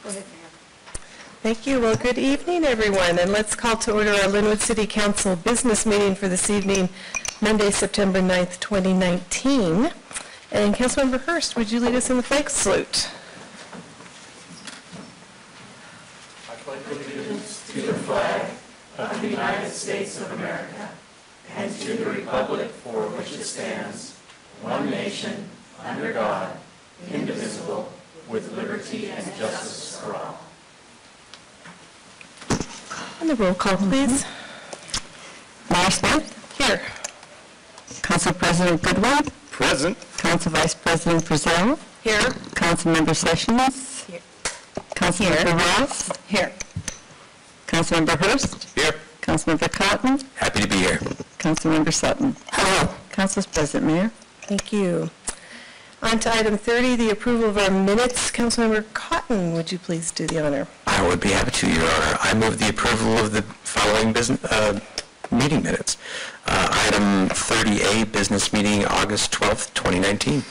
Go ahead, Mayor. Thank you. Well, good evening, everyone, and let's call to order our Lynnwood City Council business meeting for this evening, Monday, September 9th, 2019. And Councilmember Hurst, would you lead us in the flag salute? I pledge allegiance to the flag of the United States of America and to the republic for which it stands, one nation, under God, indivisible, with liberty and justice for all. And the roll call, please. Mayor Smith? Here. Council President Goodwin? Present. Council Vice President Frizzell? Here. Councilmember Sessions? Here. Councilmember Ross? Here. Councilmember Hurst? Here. Councilmember Cotton? Happy to be here. Councilmember Sutton? Hello. Council's President, Mayor? Thank you. On to item 30, the approval of our minutes. Councilmember Cotton, would you please do the honor? I would be happy to, Your Honor. I move the approval of the following meeting minutes. Item 30A, business meeting, August 12th, 2019.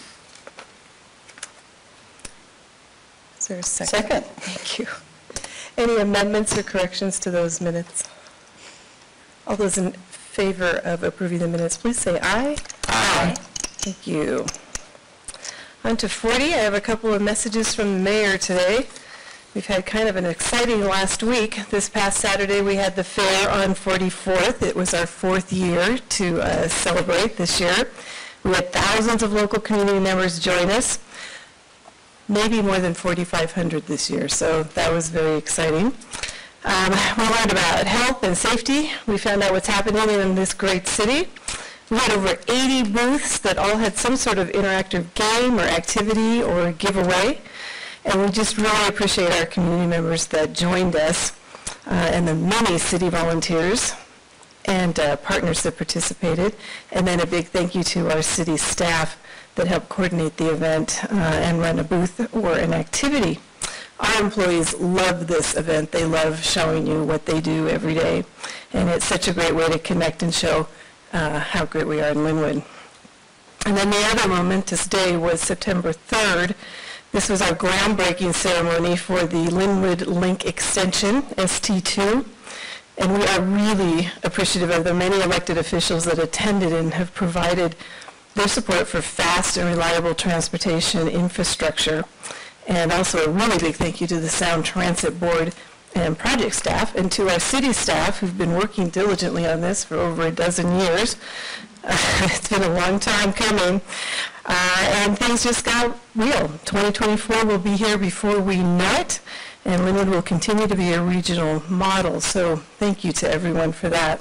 Is there a second? Second. Thank you. Any amendments or corrections to those minutes? All those in favor of approving the minutes, please say aye. Aye. Thank you. On to 40. I have a couple of messages from the mayor today. We've had kind of an exciting last week. This past Saturday we had the fair on 44th. It was our 4th year to celebrate this year. We had thousands of local community members join us, maybe more than 4,500 this year, so that was very exciting. We learned about health and safety. We found out what's happening in this great city. We had over 80 booths that all had some sort of interactive game or activity or giveaway. And we just really appreciate our community members that joined us and the many city volunteers and partners that participated. And then a big thank you to our city staff that helped coordinate the event and run a booth or an activity. Our employees love this event. They love showing you what they do every day. And it's such a great way to connect and show how great we are in Lynnwood. And then the other momentous day was September 3rd. This was our groundbreaking ceremony for the Lynnwood Link Extension, ST2. And we are really appreciative of the many elected officials that attended and have provided their support for fast and reliable transportation infrastructure. And also a really big thank you to the Sound Transit Board and project staff, and to our city staff who've been working diligently on this for over a dozen years. It's been a long time coming, and things just got real. 2024 will be here before we know it, and Lynnwood will continue to be a regional model, so thank you to everyone for that.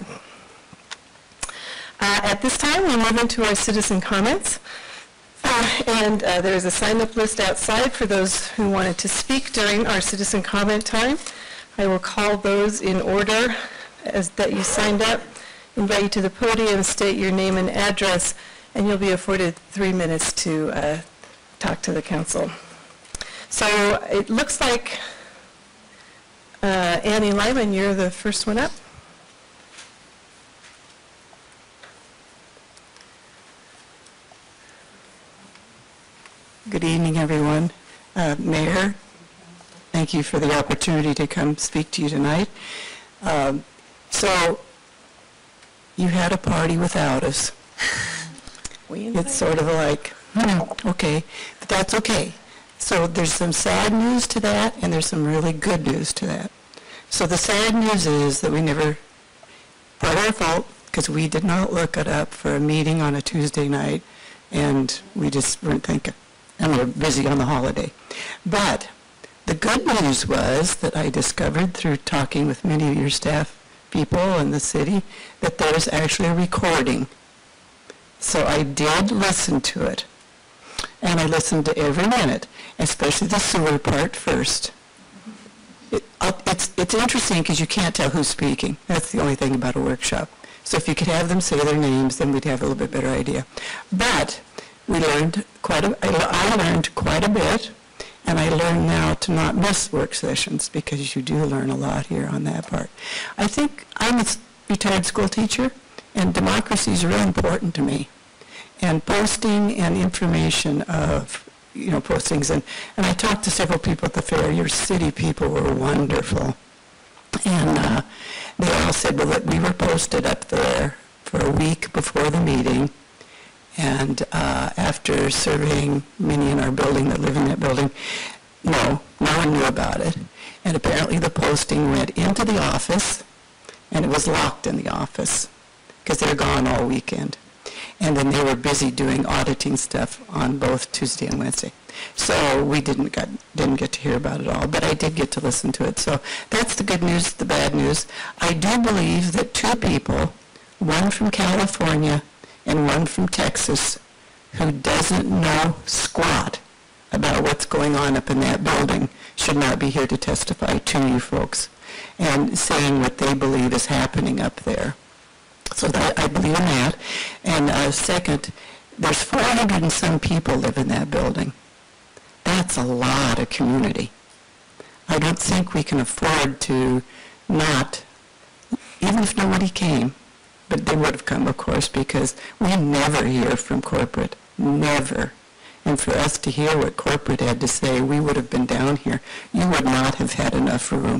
At this time, we move into our citizen comments. And there's a sign-up list outside for those who wanted to speak during our citizen comment time. I will call those in order as that you signed up, invite you to the podium, state your name and address, and you'll be afforded 3 minutes to talk to the council. So it looks like Annie Lyman, you're the first one up. Good evening, everyone. Mayor, thank you for the opportunity to come speak to you tonight. So, you had a party without us. It's sort of like, okay, but that's okay. So there's some sad news to that, and there's some really good news to that. So the sad news is that we never, part our fault, because we did not look it up for a meeting on a Tuesday night, and we just weren't thinking. And we're busy on the holiday. But the good news was that I discovered through talking with many of your staff people in the city that there's actually a recording. So I did listen to it. And I listened to every minute, especially the sewer part first. It's interesting because you can't tell who's speaking. That's the only thing about a workshop. So if you could have them say their names, then we'd have a little bit better idea. But we learned I learned quite a bit, and I learned now to not miss work sessions because you do learn a lot here on that part. I think I'm a retired school teacher, and democracy is really important to me. And posting and information of postings. And I talked to several people at the fair. Your city people were wonderful. And they all said, well, that we were posted up there for a week before the meeting. And after surveying many in our building that live in that building, no one knew about it. And apparently the posting went into the office, and it was locked in the office because they were gone all weekend. And then they were busy doing auditing stuff on both Tuesday and Wednesday. So we didn't get to hear about it all, but I did get to listen to it. So that's the good news, the bad news. I do believe that 2 people, one from California and one from Texas, who doesn't know squat about what's going on up in that building, should not be here to testify to you folks and saying what they believe is happening up there. So that, I believe in that. And second, there's 400 and some people live in that building. That's a lot of community. I don't think we can afford to not, even if nobody came, but they would have come, of course, because we never hear from corporate, never. And for us to hear what corporate had to say, we would have been down here. You would not have had enough room.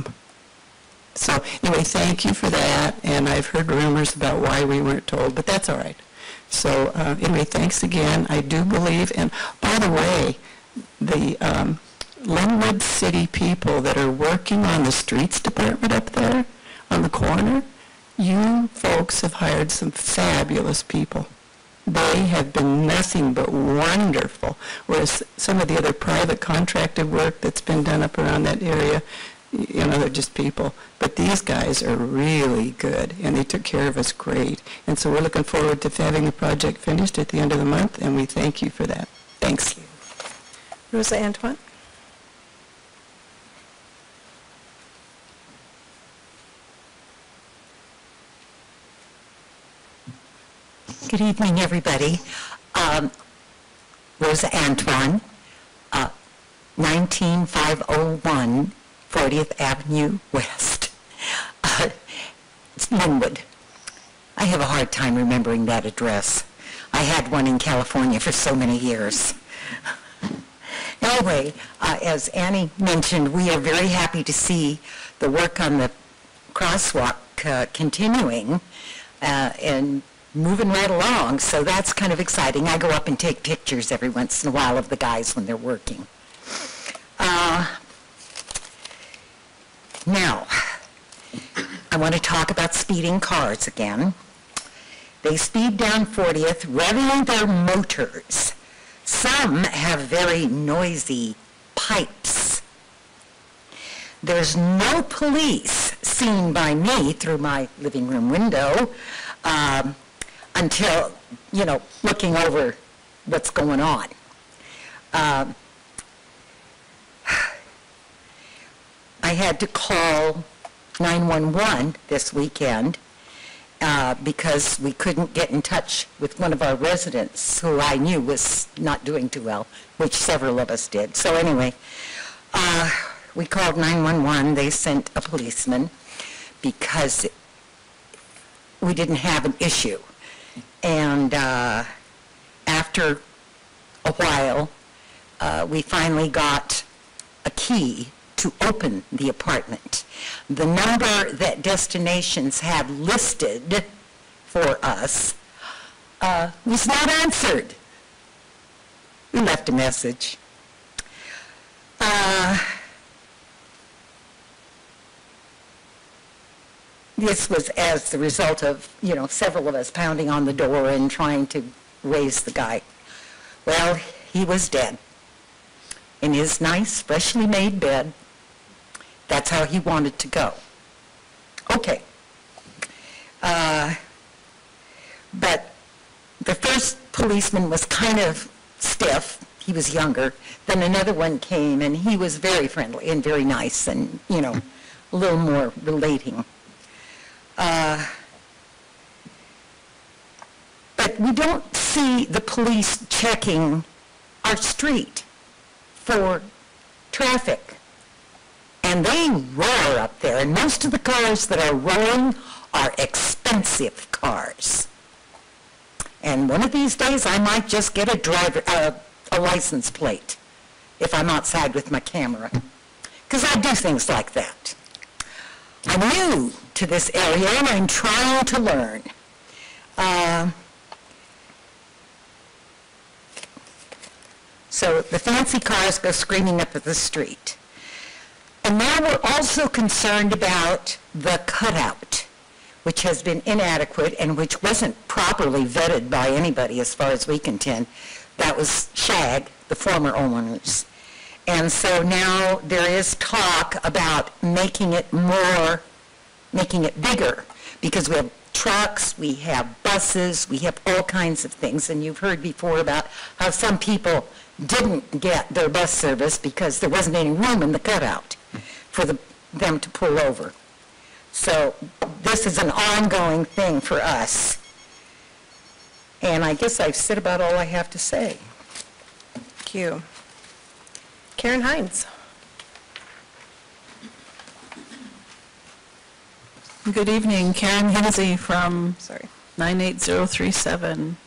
So anyway, thank you for that, and I've heard rumors about why we weren't told, but that's all right. So anyway, thanks again. I do believe, and by the way, the Lynnwood City people that are working on the streets department up there on the corner, you folks have hired some fabulous people. They have been nothing but wonderful, whereas some of the other private contracted work that's been done up around that area, they're just people. But these guys are really good, and they took care of us great. And so we're looking forward to having the project finished at the end of the month, and we thank you for that. Thanks. Rosa Antoine? Good evening, everybody. Rosa Antoine, 19501 40th Avenue West. It's Lynnwood. I have a hard time remembering that address. I had one in California for so many years. Anyway, as Annie mentioned, we are very happy to see the work on the crosswalk continuing and moving right along, so that's kind of exciting. I go up and take pictures every once in a while of the guys when they're working. Now, I want to talk about speeding cars again. They speed down 40th, revving their motors. Some have very noisy pipes. There's no police seen by me through my living room window until, looking over what's going on. I had to call 911 this weekend because we couldn't get in touch with one of our residents who I knew was not doing too well, which several of us did. So anyway, we called 911. They sent a policeman because we didn't have an issue. And after a while, we finally got a key to open the apartment. The number that Destinations had listed for us was not answered. We left a message. This was as the result of, several of us pounding on the door and trying to raise the guy. Well, he was dead in his nice, freshly made bed. That's how he wanted to go. Okay. But the first policeman was kind of stiff. He was younger. Then another one came, and he was very friendly and very nice and, a little more relating. But we don't see the police checking our street for traffic. And they roar up there, and most of the cars that are roaring are expensive cars. And one of these days, I might just get a license plate if I'm outside with my camera, because I do things like that. I'm new to this area, and I'm trying to learn. So the fancy cars go screaming up at the street. And now we're also concerned about the cutout, which has been inadequate and which wasn't properly vetted by anybody as far as we contend. That was Shag, the former owners. And so now there is talk about making it bigger, because we have trucks, we have buses, we have all kinds of things. And you've heard before about how some people didn't get their bus service because there wasn't any room in the cutout for them to pull over. So this is an ongoing thing for us. And I guess I've said about all I have to say. Thank you. Karen Hines. Good evening, Karen Hinsey from Sorry. 98037.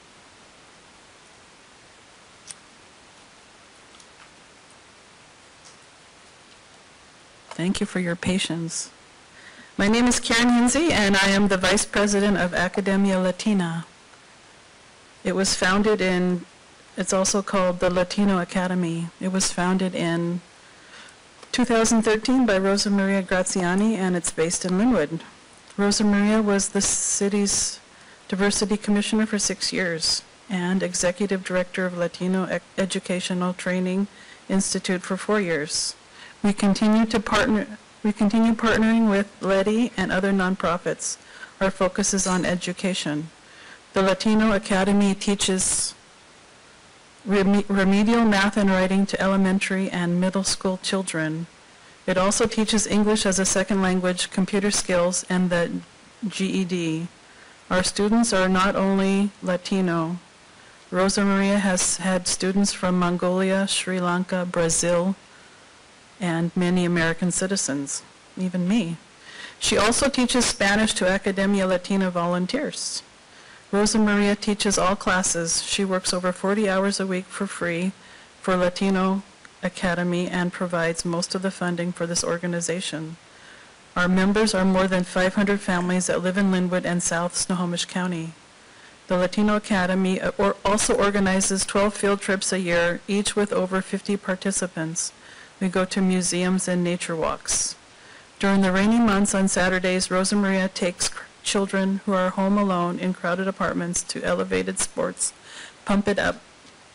Thank you for your patience. My name is Karen Hinsey, and I am the Vice President of Academia Latina. It was founded in, it's also called the Latino Academy. It was founded in 2013 by Rosa Maria Graziani, and it's based in Lynnwood. Rosa Maria was the city's Diversity Commissioner for 6 years and Executive Director of Latino Educational Training Institute for 4 years. We continue partnering with LETI and other nonprofits. Our focus is on education. The Latino Academy teaches remedial math and writing to elementary and middle school children. It also teaches English as a second language, computer skills, and the GED. Our students are not only Latino. Rosa Maria has had students from Mongolia, Sri Lanka, Brazil, and many American citizens, even me. She also teaches Spanish to Academia Latina volunteers. Rosa Maria teaches all classes. She works over 40 hours a week for free for Latino Academy and provides most of the funding for this organization. Our members are more than 500 families that live in Lynnwood and South Snohomish County. The Latino Academy also organizes 12 field trips a year, each with over 50 participants. We go to museums and nature walks. During the rainy months on Saturdays, Rosa Maria takes children who are home alone in crowded apartments to elevated sports, pump it up,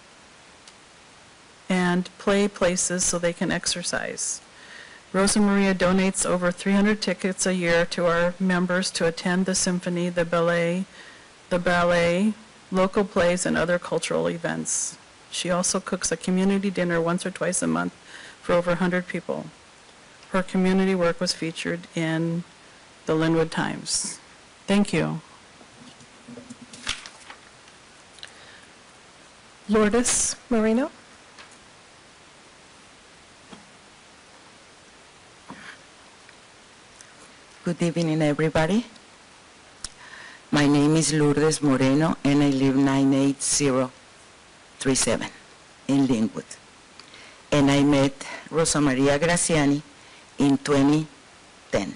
and play places so they can exercise. Rosa Maria donates over 300 tickets a year to our members to attend the symphony, the ballet, local plays, and other cultural events. She also cooks a community dinner once or twice a month for over 100 people. Her community work was featured in the Lynnwood Times. Thank you. Lourdes Moreno. Good evening, everybody. My name is Lourdes Moreno, and I live 98037 in Lynnwood. And I met Rosa Maria Graziani in 2010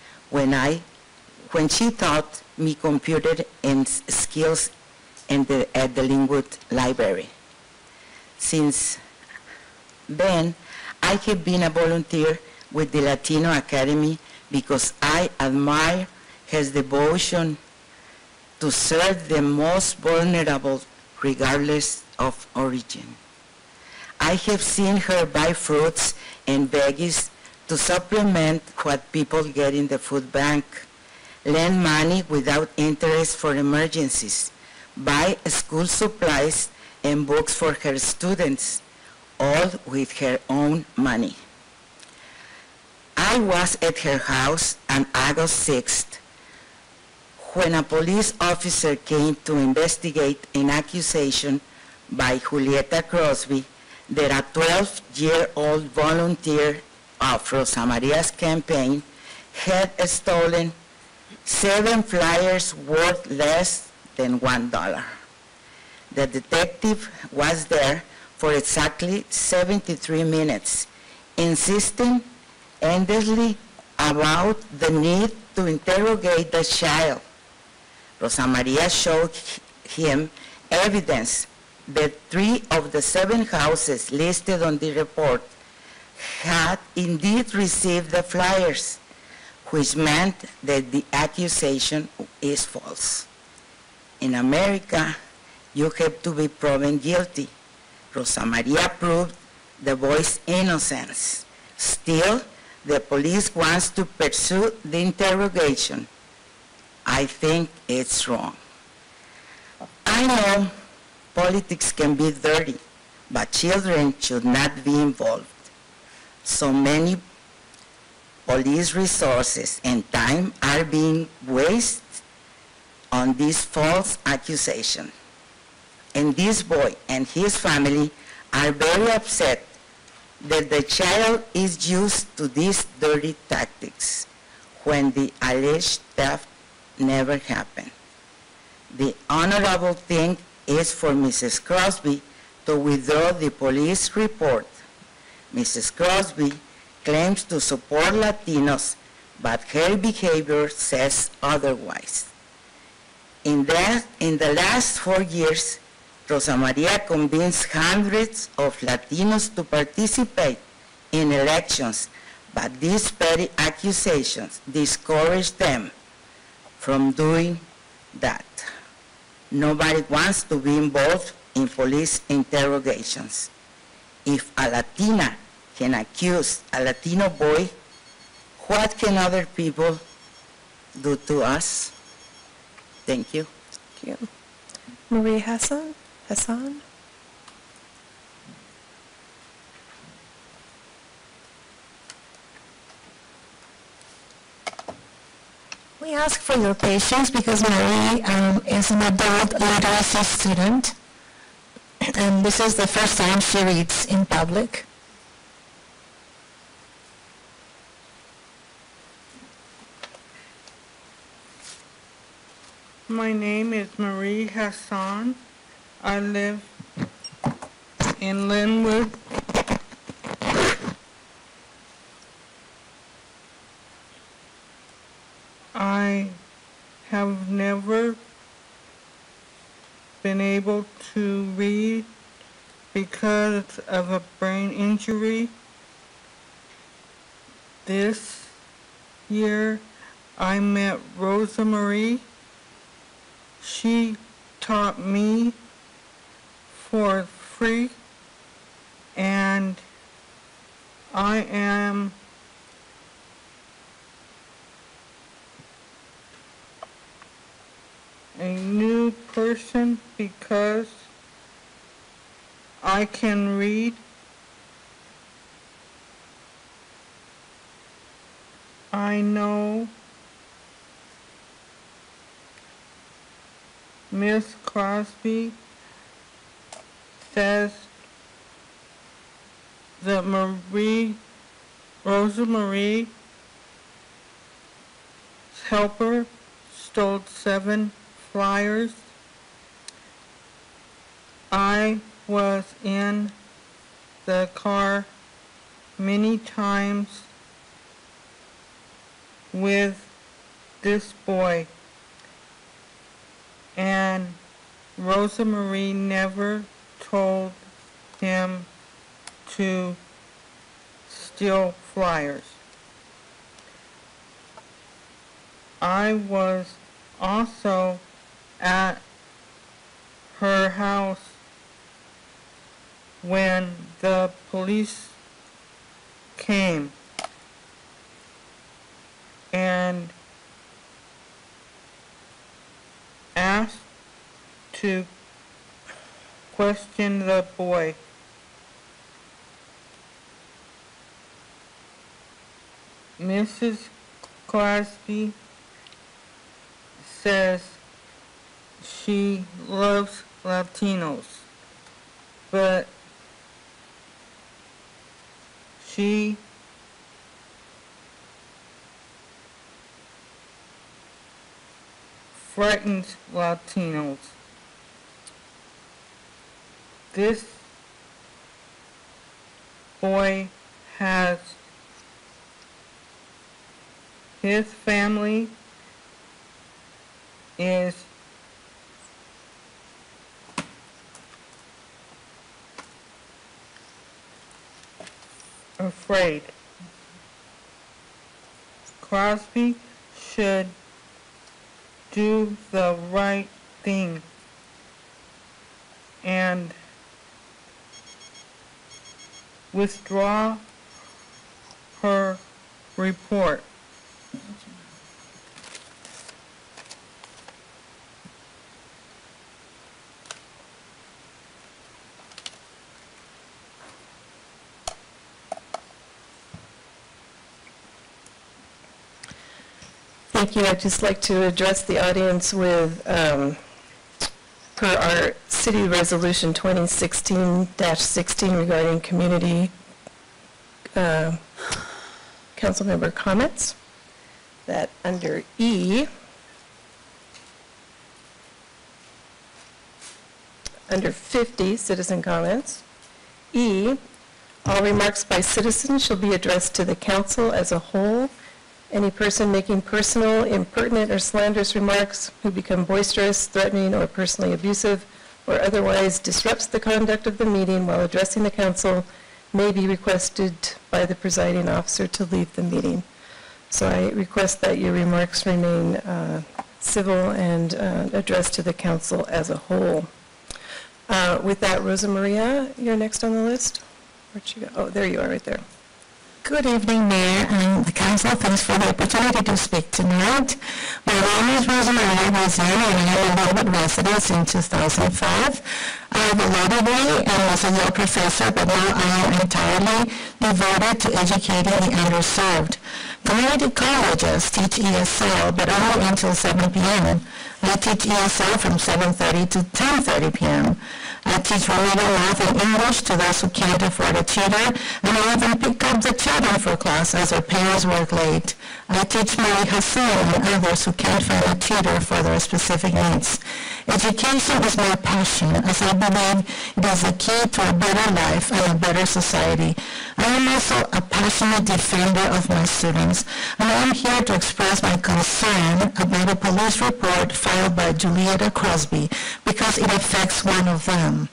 when she taught me computer and skills at the Lynnwood Library. Since then, I have been a volunteer with the Latino Academy because I admire her devotion to serve the most vulnerable regardless of origin. I have seen her buy fruits and veggies to supplement what people get in the food bank, lend money without interest for emergencies, buy school supplies and books for her students, all with her own money. I was at her house on August 6th when a police officer came to investigate an accusation by Julieta Crosby that a 12-year-old volunteer of Rosa Maria's campaign had stolen 7 flyers worth less than $1. The detective was there for exactly 73 minutes, insisting endlessly about the need to interrogate the child. Rosa Maria showed him evidence that 3 of the 7 houses listed on the report had indeed received the flyers, which meant that the accusation is false. In America, you have to be proven guilty. Rosa Maria proved the boy's innocence. Still, the police wants to pursue the interrogation. I think it's wrong. I know politics can be dirty, but children should not be involved. So many police resources and time are being wasted on this false accusation. And this boy and his family are very upset that the child is used to these dirty tactics when the alleged theft never happened. The honorable thing is for Mrs. Crosby to withdraw the police report. Mrs. Crosby claims to support Latinos, but her behavior says otherwise. In the last 4 years, Rosa Maria convinced hundreds of Latinos to participate in elections, but these petty accusations discourage them from doing that. Nobody wants to be involved in police interrogations. If a Latina can accuse a Latino boy, what can other people do to us? Thank you. Thank you. Marie Hassan? We ask for your patience because Marie is an adult literacy student, and this is the first time she reads in public. My name is Marie Hassan. I live in Lynnwood. I have never been able to read because of a brain injury. This year I met Rosa Marie. She taught me for free, and I am a new person because I can read. I know Miss Crosby says that Rosa Marie's helper stole 7 flyers. I was in the car many times with this boy, and Rosa Marie never told him to steal flyers. I was also at her house when the police came, and asked to question the boy. Mrs. Crosby says she loves Latinos, but she frightens Latinos. This boy has his family is afraid. Crosby should do the right thing and withdraw her report. Thank you. I'd just like to address the audience with, per our City Resolution 2016-16 regarding community council member comments, that under E, under 50, citizen comments, E, all remarks by citizens shall be addressed to the council as a whole. Any person making personal, impertinent, or slanderous remarks who become boisterous, threatening, or personally abusive, or otherwise disrupts the conduct of the meeting while addressing the council may be requested by the presiding officer to leave the meeting. So I request that your remarks remain civil and addressed to the council as a whole. With that, Rosa Maria, you're next on the list. Where'd she go? Oh, there you are, right there. Good evening, Mayor and the council. Thanks for the opportunity to speak tonight. My name is Rosa Maria Brazil, and I am a Lynnwood resident in 2005. I have a law degree and was a law professor, but now I am entirely devoted to educating the underserved. Community colleges teach ESL, but only until 7 p.m. I teach ESL from 7:30 to 10:30 p.m. I teach remedial math and English to those who can't afford a tutor, and I even pick up the children for class as their parents work late. I teach Mary Hassan and others who can't find a tutor for their specific needs. Education is my passion, as I believe it is the key to a better life and a better society. I am also a passionate defender of my students, and I am here to express my concern about a police report filed by Julietta Crosby because it affects one of them.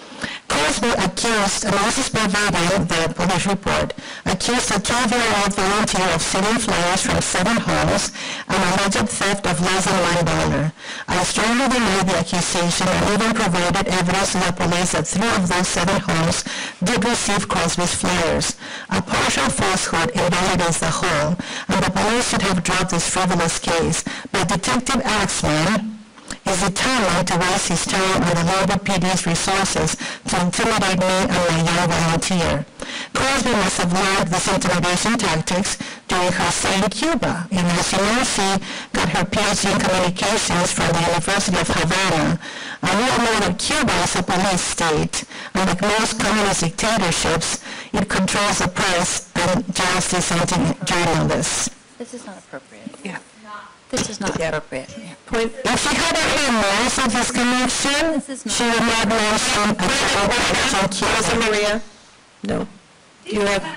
Crosby accused, and this is by verbatim, the police report, accused a 12-year-old volunteer of stealing flyers from 7 homes and alleged theft of less than $1. I strongly deny the accusation and even provided evidence to the police that 3 of those 7 homes did receive Crosby's flyers. A partial falsehood invalidates the whole, and the police should have dropped this frivolous case. But Detective Axman is determined to waste his time on the Lynnwood PD's resources to intimidate me and my young volunteer. Crosby must have learned these intimidation tactics during her stay in Cuba. And as you know, she got her PhD in communications from the University of Havana. We all know that Cuba is a police state, and like most communist dictatorships, it controls the press and jails dissenting journalists. This is not appropriate. Yeah. This is not appropriate. Yeah. If she had any knowledge of this connection, she would not mention a child from Rosa Maria? No. Do you have?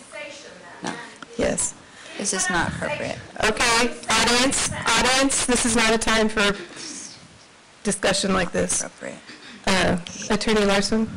No, Yes. this is not appropriate. Okay, audience, this is not a time for discussion like this. Appropriate. Attorney Larson?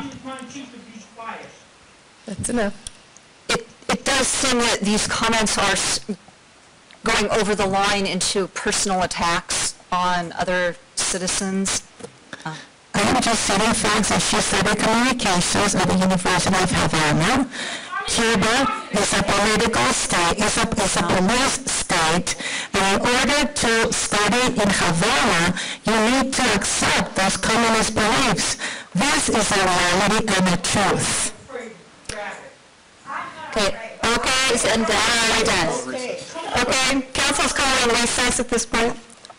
That's enough. It does seem that these comments are going over the line into personal attacks on other citizens. I am just stating facts that she studied communications at the University of Havana. Cuba is a political state, is a police state, and in order to study in Havana, you need to accept those communist beliefs. This is a reality and a truth. Okay, and done. Okay, council's calling recess at this point.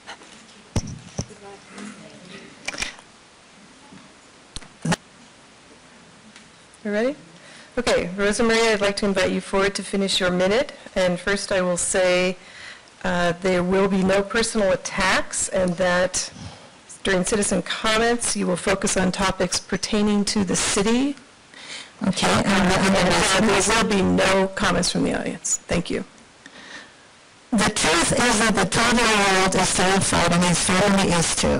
You ready? Okay, Rosa Maria, I'd like to invite you forward to finish your minute. And first I will say there will be no personal attacks, and that during citizen comments you will focus on topics pertaining to the city. Okay, and There will be no comments from the audience. Thank you. the truth is that the 12-year-old is terrified and his family is too.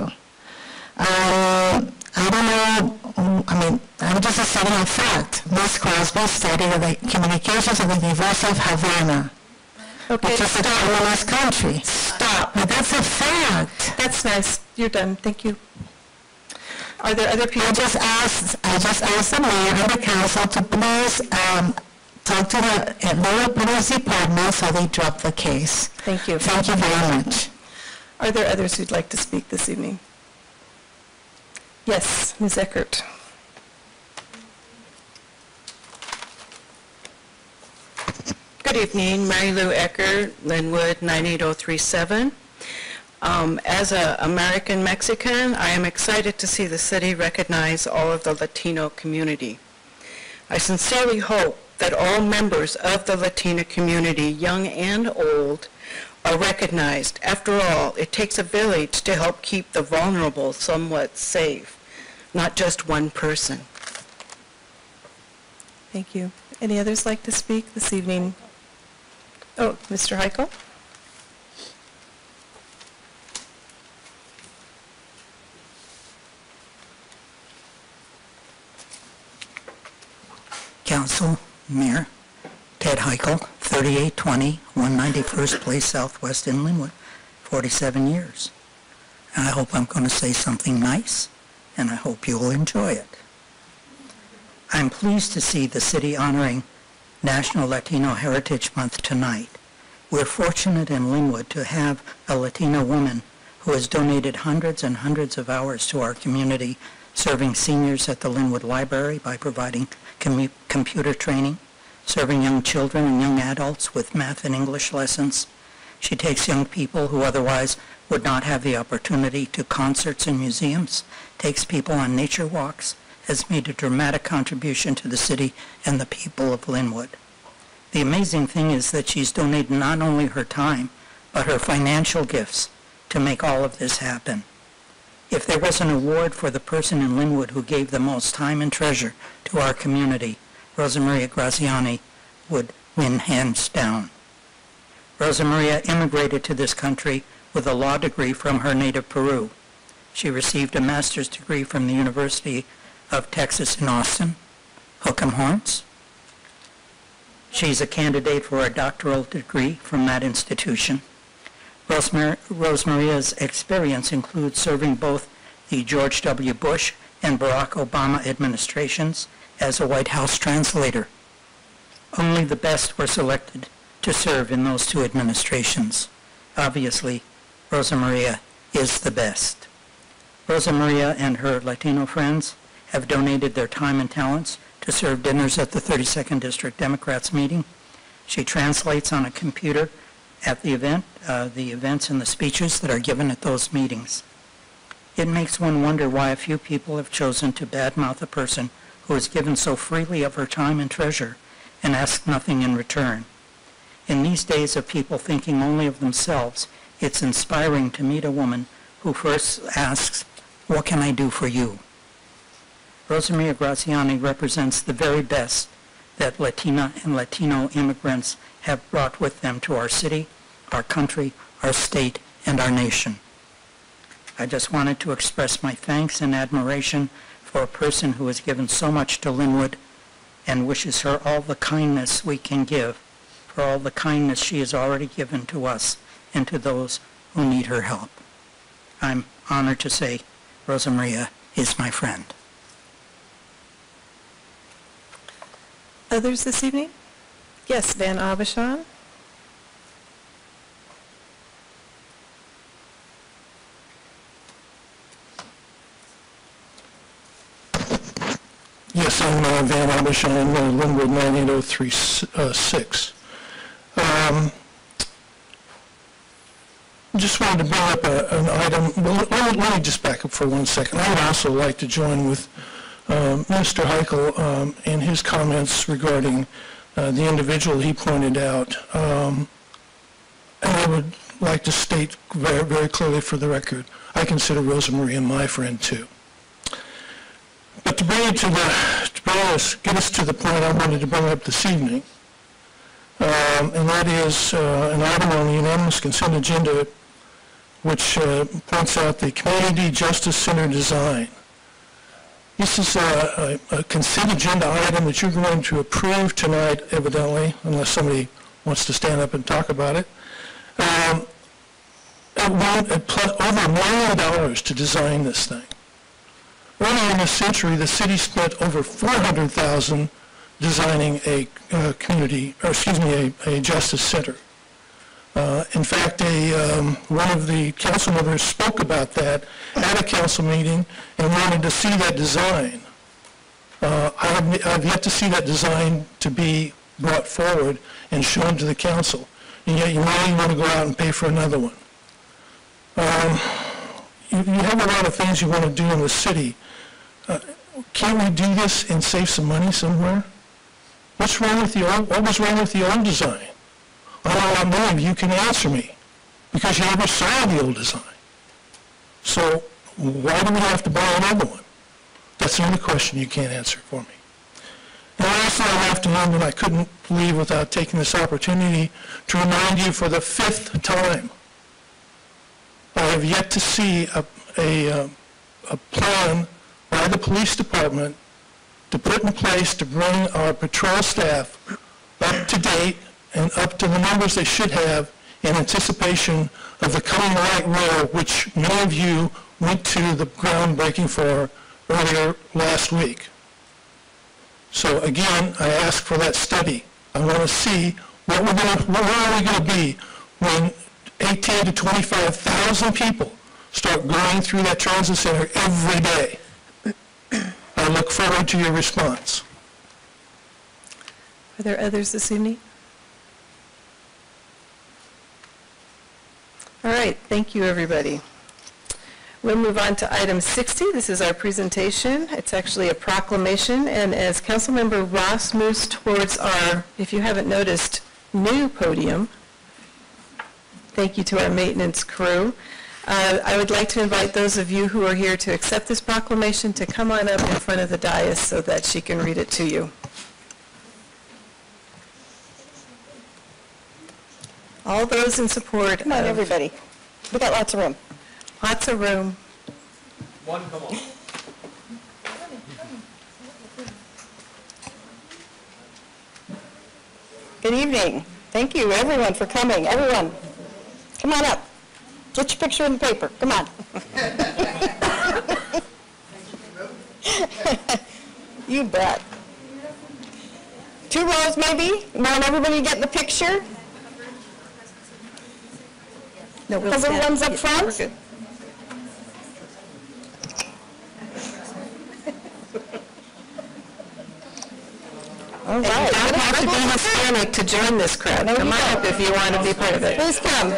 I don't know, I'm just stating a fact. Ms. Crosby studied the communications at the University of Havana, which is a communist country. Stop. But that's a fact. That's nice. You're done. Thank you. Are there other people? I just asked the mayor and the council to please talk to the Lynnwood Police Department so they drop the case. Thank you. Thank you very much. Are there others who'd like to speak this evening? Yes, Ms. Eckert. Good evening, Mary Lou Eckert, Lynnwood 98037. As an American Mexican, I am excited to see the city recognize all of the Latino community. I sincerely hope that all members of the Latino community, young and old, are recognized. After all, it takes a village to help keep the vulnerable somewhat safe, not just one person. Thank you. Any others like to speak this evening? Oh, Mr. Heichel? Council, Mayor, Ted Heichel, 3820 191st Place Southwest in Lynnwood, 47 years. And I hope I'm going to say something nice, and I hope you'll enjoy it. I'm pleased to see the city honoring National Latino Heritage Month tonight. We're fortunate in Lynnwood to have a Latino woman who has donated hundreds and hundreds of hours to our community, serving seniors at the Lynnwood Library by providing computer training, serving young children and young adults with math and English lessons. She takes young people who otherwise would not have the opportunity to concerts and museums, takes people on nature walks, has made a dramatic contribution to the city and the people of Lynnwood. The amazing thing is that she's donated not only her time, but her financial gifts to make all of this happen. If there was an award for the person in Lynnwood who gave the most time and treasure to our community, Rosa Maria Graziani would win hands down. Rosa Maria immigrated to this country with a law degree from her native Peru. She received a master's degree from the University of Texas in Austin, Hook 'em Horns. She's a candidate for a doctoral degree from that institution. Rosemaria's experience includes serving both the George W. Bush and Barack Obama administrations as a White House translator. Only the best were selected to serve in those two administrations. Obviously, Rosa Maria is the best. Rosa Maria and her Latino friends have donated their time and talents to serve dinners at the 32nd District Democrats meeting. She translates on a computer at the events and the speeches that are given at those meetings. It makes one wonder why a few people have chosen to badmouth a person who has given so freely of her time and treasure and asked nothing in return. In these days of people thinking only of themselves, it's inspiring to meet a woman who first asks, "What can I do for you?" Rosa Maria Graziani represents the very best that Latina and Latino immigrants have brought with them to our city, our country, our state, and our nation. I just wanted to express my thanks and admiration for a person who has given so much to Lynnwood and wishes her all the kindness we can give, for all the kindness she has already given to us and to those who need her help. I'm honored to say Rosa Maria is my friend. Others this evening? Yes, Van Abishan. Yes, I'm Van Abishan, Lynnwood 98036. Just wanted to bring up an item. Well, let me just back up for 1 second. I would also like to join with Mr. Heichel in his comments regarding the individual he pointed out. And I would like to state very, very clearly for the record, I consider Rosa Maria my friend too. But to bring it get us to the point I wanted to bring up this evening. And that is an item on the unanimous consent agenda which points out the Community Justice Center design. This is a consent agenda item that you're going to approve tonight, evidently, unless somebody wants to stand up and talk about it. It went over $1 million to design this thing. Earlier in this century, the city spent over $400,000 designing a justice center. In fact, one of the council members spoke about that at a council meeting and wanted to see that design. I've yet to see that design to be brought forward and shown to the council, and yet you really want to go out and pay for another one. You have a lot of things you want to do in the city. Can't we do this and save some money somewhere? What's wrong with the old? What was wrong with the old design? I don't know how many of you can answer me because you never saw the old design. So why do we have to buy another one? That's the only question you can't answer for me. And lastly, I have to end, and I couldn't leave without taking this opportunity to remind you for the 5th time, I have yet to see a plan by the police department to put in place to bring our patrol staff up to date and up to the numbers they should have in anticipation of the coming light rail, which many of you went to the groundbreaking for earlier last week. So again, I ask for that study. I want to see where are we going to be when 18 to 25,000 people start going through that transit center every day. I look forward to your response. Are there others this evening? All right, thank you, everybody. We'll move on to item 60. This is our presentation. It's actually a proclamation, and as Councilmember Ross moves towards our, if you haven't noticed, new podium, thank you to our maintenance crew. I would like to invite those of you who are here to accept this proclamation to come on up in front of the dais so that she can read it to you. All those in support. Come on, everybody. We got lots of room. Lots of room. One, come on. Good evening. Thank you, everyone, for coming. Everyone, come on up. Get your picture in the paper. Come on. You bet. 2 rows, maybe? Want everybody to get in the picture? No, we'll because stand. everyone's up Yeah, front? we're good. All right. You don't have to be Hispanic to join this crowd. Come on up if you want to be part of it. Please come.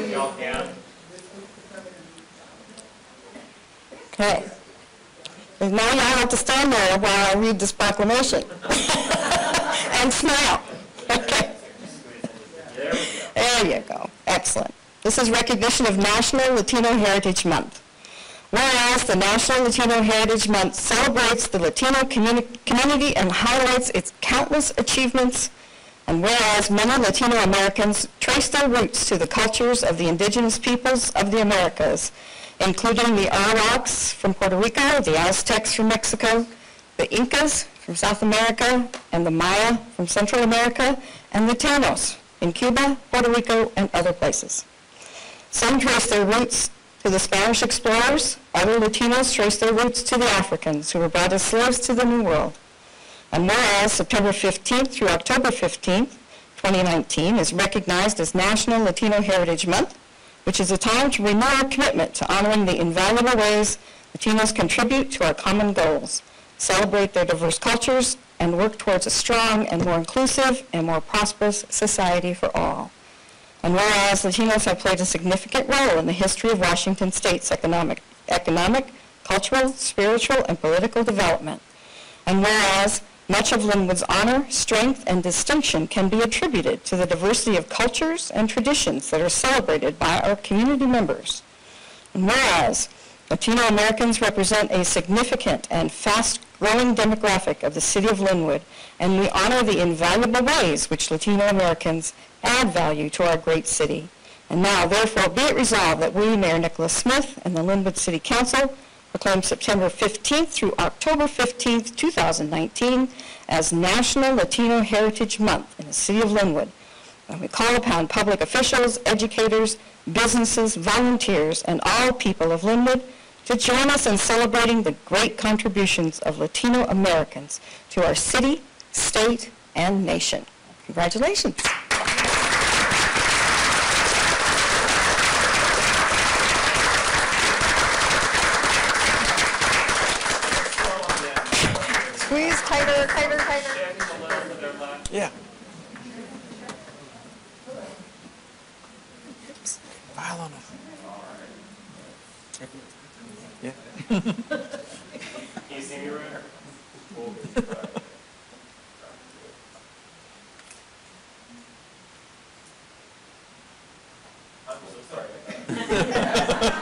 Okay. And now you have to stand there while I read this proclamation. And smile. Okay. There you go. Excellent. This is recognition of National Latino Heritage Month. Whereas the National Latino Heritage Month celebrates the Latino community and highlights its countless achievements, and whereas many Latino Americans trace their roots to the cultures of the indigenous peoples of the Americas, including the Arawaks from Puerto Rico, the Aztecs from Mexico, the Incas from South America, and the Maya from Central America, and the Tanos in Cuba, Puerto Rico, and other places. Some trace their roots to the Spanish explorers. Other Latinos trace their roots to the Africans who were brought as slaves to the New World. And whereas September 15th through October 15th, 2019 is recognized as National Latino Heritage Month, which is a time to renew our commitment to honoring the invaluable ways Latinos contribute to our common goals, celebrate their diverse cultures, and work towards a strong and more inclusive and more prosperous society for all. And whereas Latinos have played a significant role in the history of Washington State's economic, cultural, spiritual, and political development. And whereas much of Lynnwood's honor, strength, and distinction can be attributed to the diversity of cultures and traditions that are celebrated by our community members. And whereas Latino Americans represent a significant and growing demographic of the city of Lynnwood, and we honor the invaluable ways which Latino Americans add value to our great city. And now, therefore, be it resolved that we, Mayor Nicholas Smith, and the Lynnwood City Council proclaim September 15th through October 15th, 2019 as National Latino Heritage Month in the city of Lynnwood. And we call upon public officials, educators, businesses, volunteers, and all people of Lynnwood to join us in celebrating the great contributions of Latino Americans to our city, state, and nation. Congratulations. Squeeze tighter, tighter, tighter. Yeah. File on it. Yeah. Can you see me right? I'm so sorry.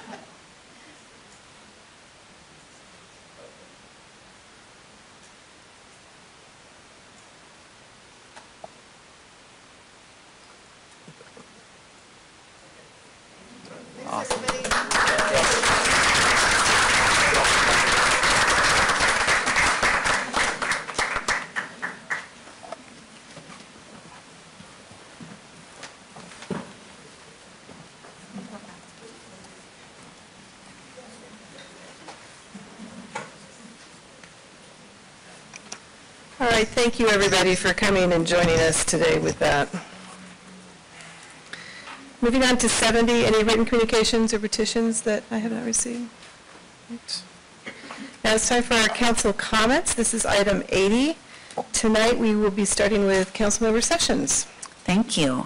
Awesome. All right, thank you, everybody, for coming and joining us today with that. Moving on to 70, any written communications or petitions that I have not received? Right. Now it's time for our council comments. This is item 80. Tonight we will be starting with Councilmember Sessions. Thank you.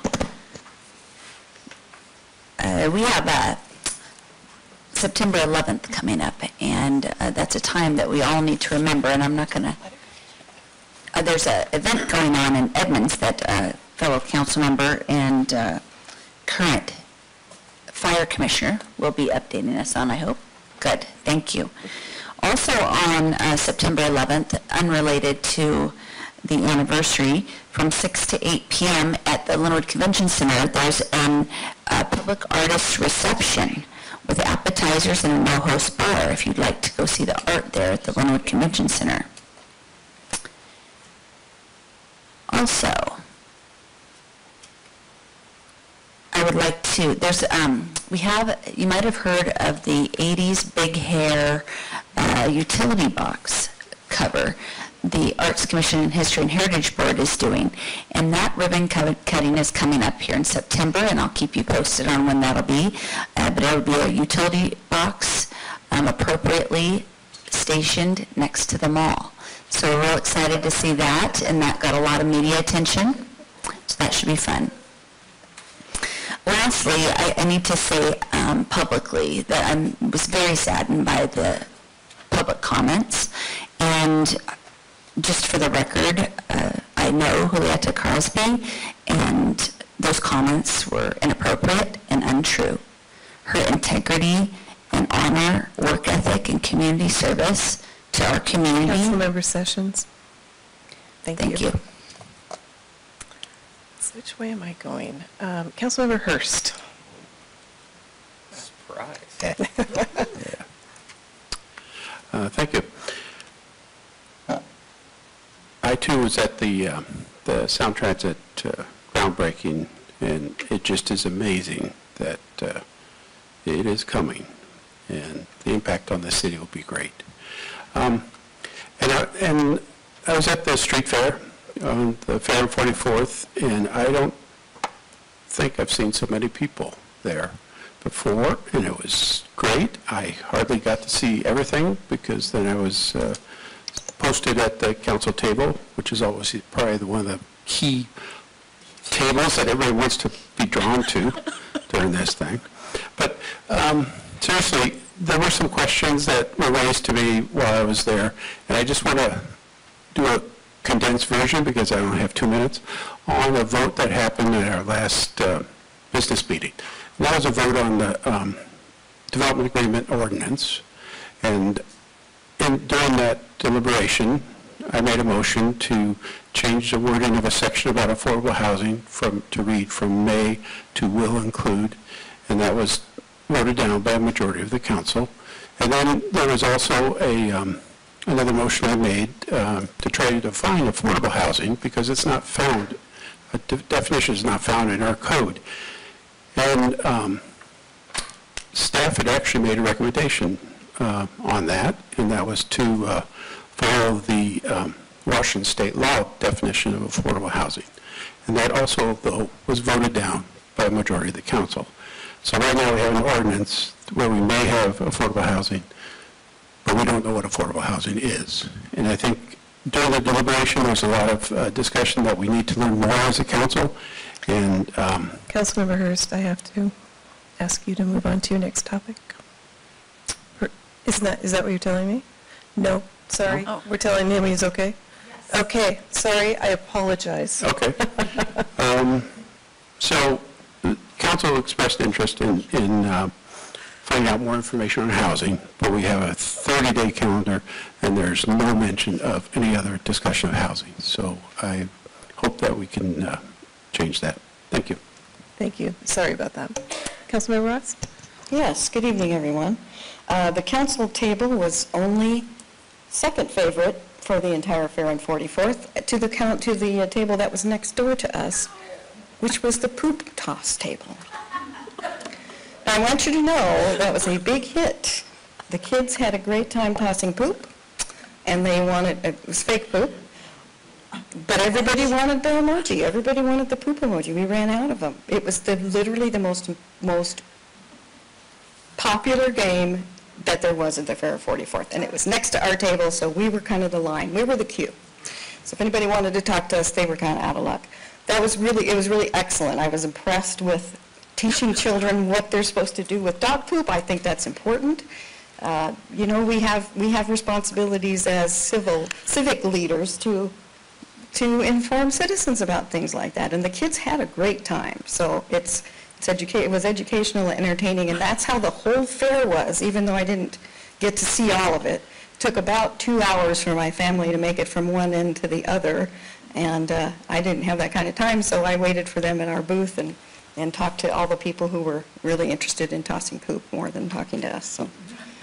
We have September 11th coming up, and that's a time that we all need to remember, and I'm not going to... there's an event going on in Edmonds that fellow council member and current fire commissioner will be updating us on, I hope. Good, thank you. Also on September 11th, unrelated to the anniversary, from 6 to 8 p.m. at the Lynnwood Convention Center, there's a public artist reception with appetizers and a no-host bar if you'd like to go see the art there at the Lynnwood Convention Center. Also, I would like to, you might have heard of the 80s Big Hair utility box cover the Arts Commission and History and Heritage Board is doing. And that ribbon cutting is coming up here in September, and I'll keep you posted on when that'll be. But it'll be a utility box appropriately stationed next to the mall. So we're real excited to see that, and that got a lot of media attention. So that should be fun. Lastly, I need to say publicly that I was very saddened by the public comments. And just for the record, I know Julieta Crosby, and those comments were inappropriate and untrue. Her integrity and honor, work ethic, and community service to our community. Councilmember Sessions. Thank you. So which way am I going? Councilmember Hurst. Surprise. Thank you. I too was at the Sound Transit groundbreaking, and it just is amazing that it is coming, and the impact on the city will be great. And I was at the street fair, on the fair on 44th, and I don't think I've seen so many people there before, and it was great. I hardly got to see everything because then I was posted at the council table, which is always probably one of the key tables that everybody wants to be drawn to during this thing. But seriously, there were some questions that were raised to me while I was there, and I just want to do a condensed version, because I only have 2 minutes, on a vote that happened at our last business meeting. And that was a vote on the development agreement ordinance, and during that deliberation, I made a motion to change the wording of a section about affordable housing to read from may to will include, and that was voted down by a majority of the council. And then there was also another motion I made to try to define affordable housing because it's not found, a definition is not found in our code. And staff had actually made a recommendation on that, and that was to follow the Washington state law definition of affordable housing. And that also, though, was voted down by a majority of the council. So right now we have an ordinance where we may have affordable housing, but we don't know what affordable housing is. And I think during the deliberation, there's a lot of discussion that we need to learn more as a council. And Councilmember Hurst, I have to ask you to move on to your next topic. Is that what you're telling me? No, sorry. No. We're telling him he's okay? Yes. Okay, sorry, I apologize. Okay. So the council expressed interest in finding out more information on housing, but we have a 30-day calendar, and there's no mention of any other discussion of housing. So I hope that we can change that. Thank you. Thank you. Sorry about that. Councilmember Ross? Yes, good evening, everyone. The council table was only second favorite for the entire fair on 44th to the table that was next door to us, which was the poop toss table. Now, I want you to know that was a big hit. The kids had a great time tossing poop, and they wanted, it was fake poop, but everybody wanted the emoji. Everybody wanted the poop emoji. We ran out of them. It was literally the most popular game that there was at the Fair of 44th, and it was next to our table, so we were kind of the line. We were the queue. So if anybody wanted to talk to us, they were kind of out of luck. It was really excellent. I was impressed with teaching children what they're supposed to do with dog poop. I think that's important. You know, we have responsibilities as civic leaders to inform citizens about things like that, and the kids had a great time. So it was educational and entertaining, and that's how the whole fair was, even though I didn't get to see all of it. It took about 2 hours for my family to make it from one end to the other, and I didn't have that kind of time, so I waited for them in our booth and talked to all the people who were really interested in tossing poop more than talking to us. So,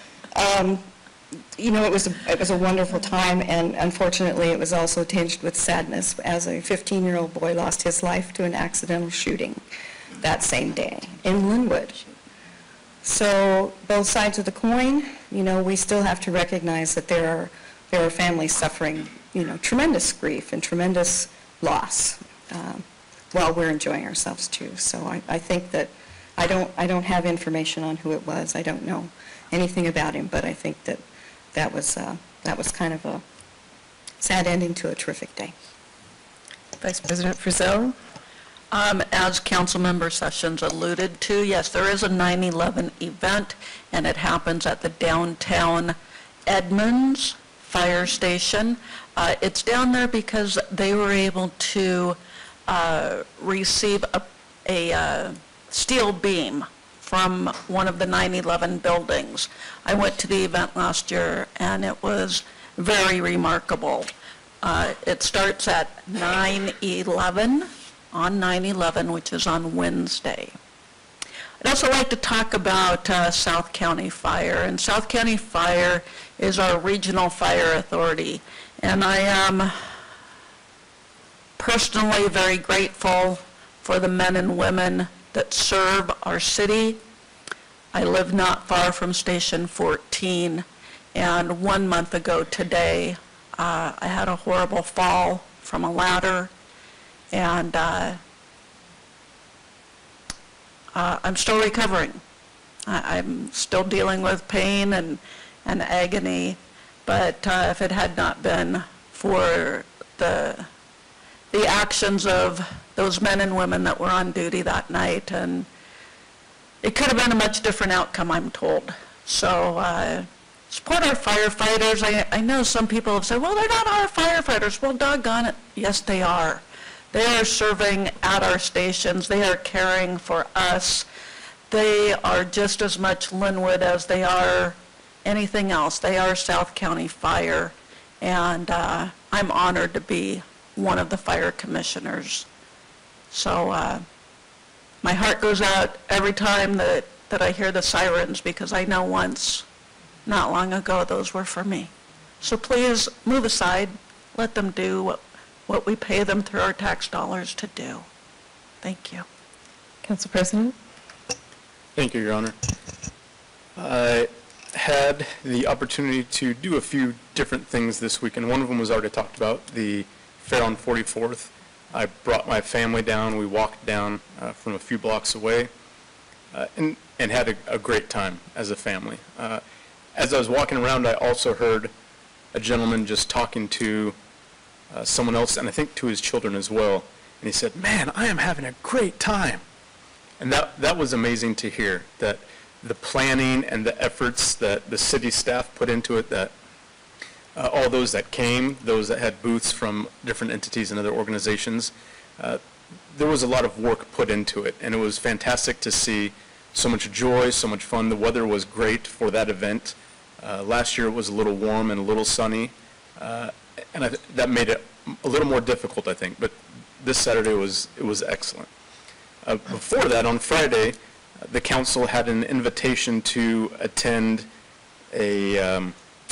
you know, it was a wonderful time, and unfortunately it was also tinged with sadness as a 15-year-old boy lost his life to an accidental shooting that same day in Lynnwood. So both sides of the coin, you know, we still have to recognize that there are families suffering, you know, tremendous grief and tremendous loss while we're enjoying ourselves too. So I think that I don't have information on who it was. I don't know anything about him, but I think that was kind of a sad ending to a terrific day. Vice President Frizzell? As Councilmember Sessions alluded to, yes, there is a 9/11 event, and it happens at the downtown Edmonds Fire Station. It's down there because they were able to receive a steel beam from one of the 9/11 buildings. I went to the event last year, and it was very remarkable. It starts at 9/11. On 9/11, which is on Wednesday. I'd also like to talk about South County Fire, and South County Fire is our regional fire authority, and I am personally very grateful for the men and women that serve our city. I live not far from Station 14, and 1 month ago today, I had a horrible fall from a ladder, and I'm still recovering. I'm still dealing with pain and agony, but if it had not been for the actions of those men and women that were on duty that night, and it could have been a much different outcome, I'm told. So support our firefighters. I know some people have said, well, they're not our firefighters. Well, doggone it, yes, they are. They are serving at our stations. They are caring for us. They are just as much Lynnwood as they are anything else. They are South County Fire, and I'm honored to be one of the fire commissioners. So my heart goes out every time that I hear the sirens, because I know once, not long ago, those were for me. So please move aside, let them do what we pay them through our tax dollars to do. Thank you. Council President? Thank you, Your Honor. I had the opportunity to do a few different things this week, and one of them was already talked about, the fair on 44th. I brought my family down. We walked down from a few blocks away and had a great time as a family. As I was walking around, I also heard a gentleman just talking to someone else, and I think to his children as well. And he said, "Man, I am having a great time." And that was amazing to hear, that the planning and the efforts that the city staff put into it, that all those that came, those that had booths from different entities and other organizations, there was a lot of work put into it, and it was fantastic to see so much joy, so much fun. The weather was great for that event. Last year it was a little warm and a little sunny, and that made it a little more difficult, I think, but this Saturday it was excellent. Before that, on Friday, the council had an invitation to attend a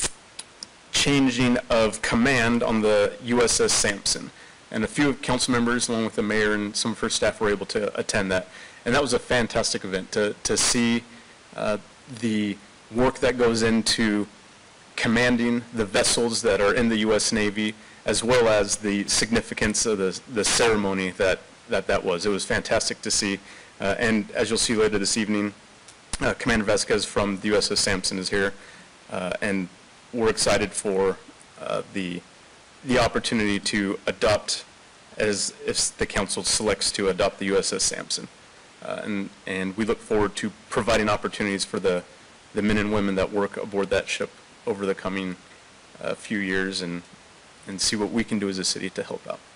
changing of command on the USS Sampson. And a few council members, along with the mayor and some of her staff, were able to attend that. And that was a fantastic event to see the work that goes into commanding the vessels that are in the U.S. Navy, as well as the significance of the ceremony that was. It was fantastic to see. And as you'll see later this evening, Commander Vasquez from the USS Sampson is here. And we're excited for the opportunity to adopt, as if the council selects to adopt the USS Sampson. And we look forward to providing opportunities for the men and women that work aboard that ship over the coming few years, and see what we can do as a city to help out.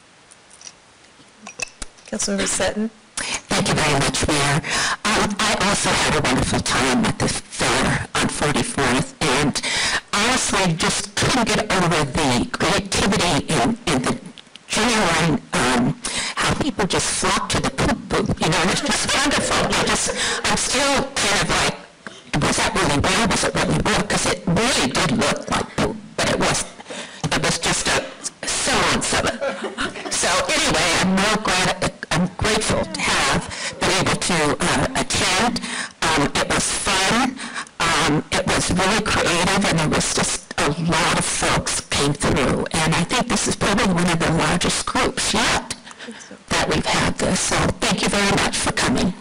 Councilmember Sutton? Thank you very much, Mayor. I also had a wonderful time at the fair on 44th, and honestly just couldn't get over the creativity and the genuine, how people just flock to the poop booth. You know, it's just wonderful. I'm still kind of like, was that really real? Was it really real? Because it really did look like poop, but it wasn't. It was just a semblance of it. So anyway, I'm grateful to have been able to attend. It was fun. It was really creative, and there was just a lot of folks came through. And I think this is probably one of the largest groups yet that we've had this. So thank you very much for coming.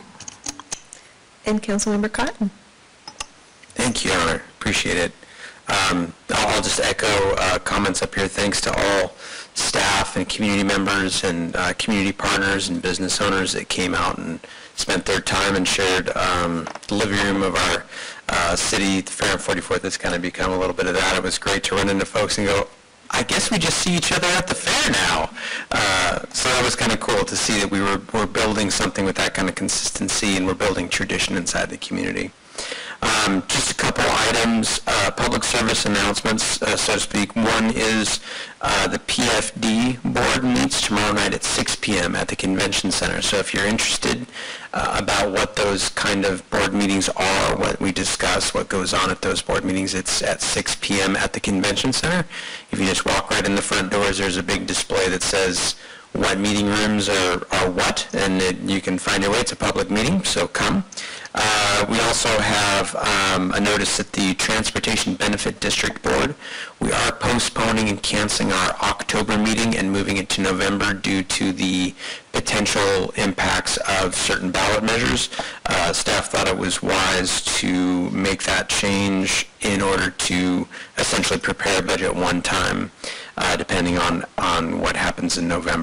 And Councilmember Cotton? Thank you, Your Honor. Appreciate it. I'll just echo comments up here. Thanks to all staff and community members and community partners and business owners that came out and spent their time and shared the living room of our city. The Fair on 44th has kind of become a little bit of that. It was great to run into folks and go, I guess we just see each other at the fair now. So that was kind of cool to see that we're building something with that kind of consistency, and we're building tradition inside the community. Just a couple items, public service announcements, so to speak. One is the PFD board meets tomorrow night at 6 p.m. at the Convention Center. So if you're interested about what those kind of board meetings are, what we discuss, what goes on at those board meetings, it's at 6 p.m. at the Convention Center. If you just walk right in the front doors, there's a big display that says what meeting rooms are what, and you can find your way. It's a public meeting, so come. We also have a notice at the Transportation Benefit District Board. We are postponing and canceling our October meeting and moving it to November due to the potential impacts of certain ballot measures. Staff thought it was wise to make that change in order to essentially prepare a budget one time, depending on what happens in November.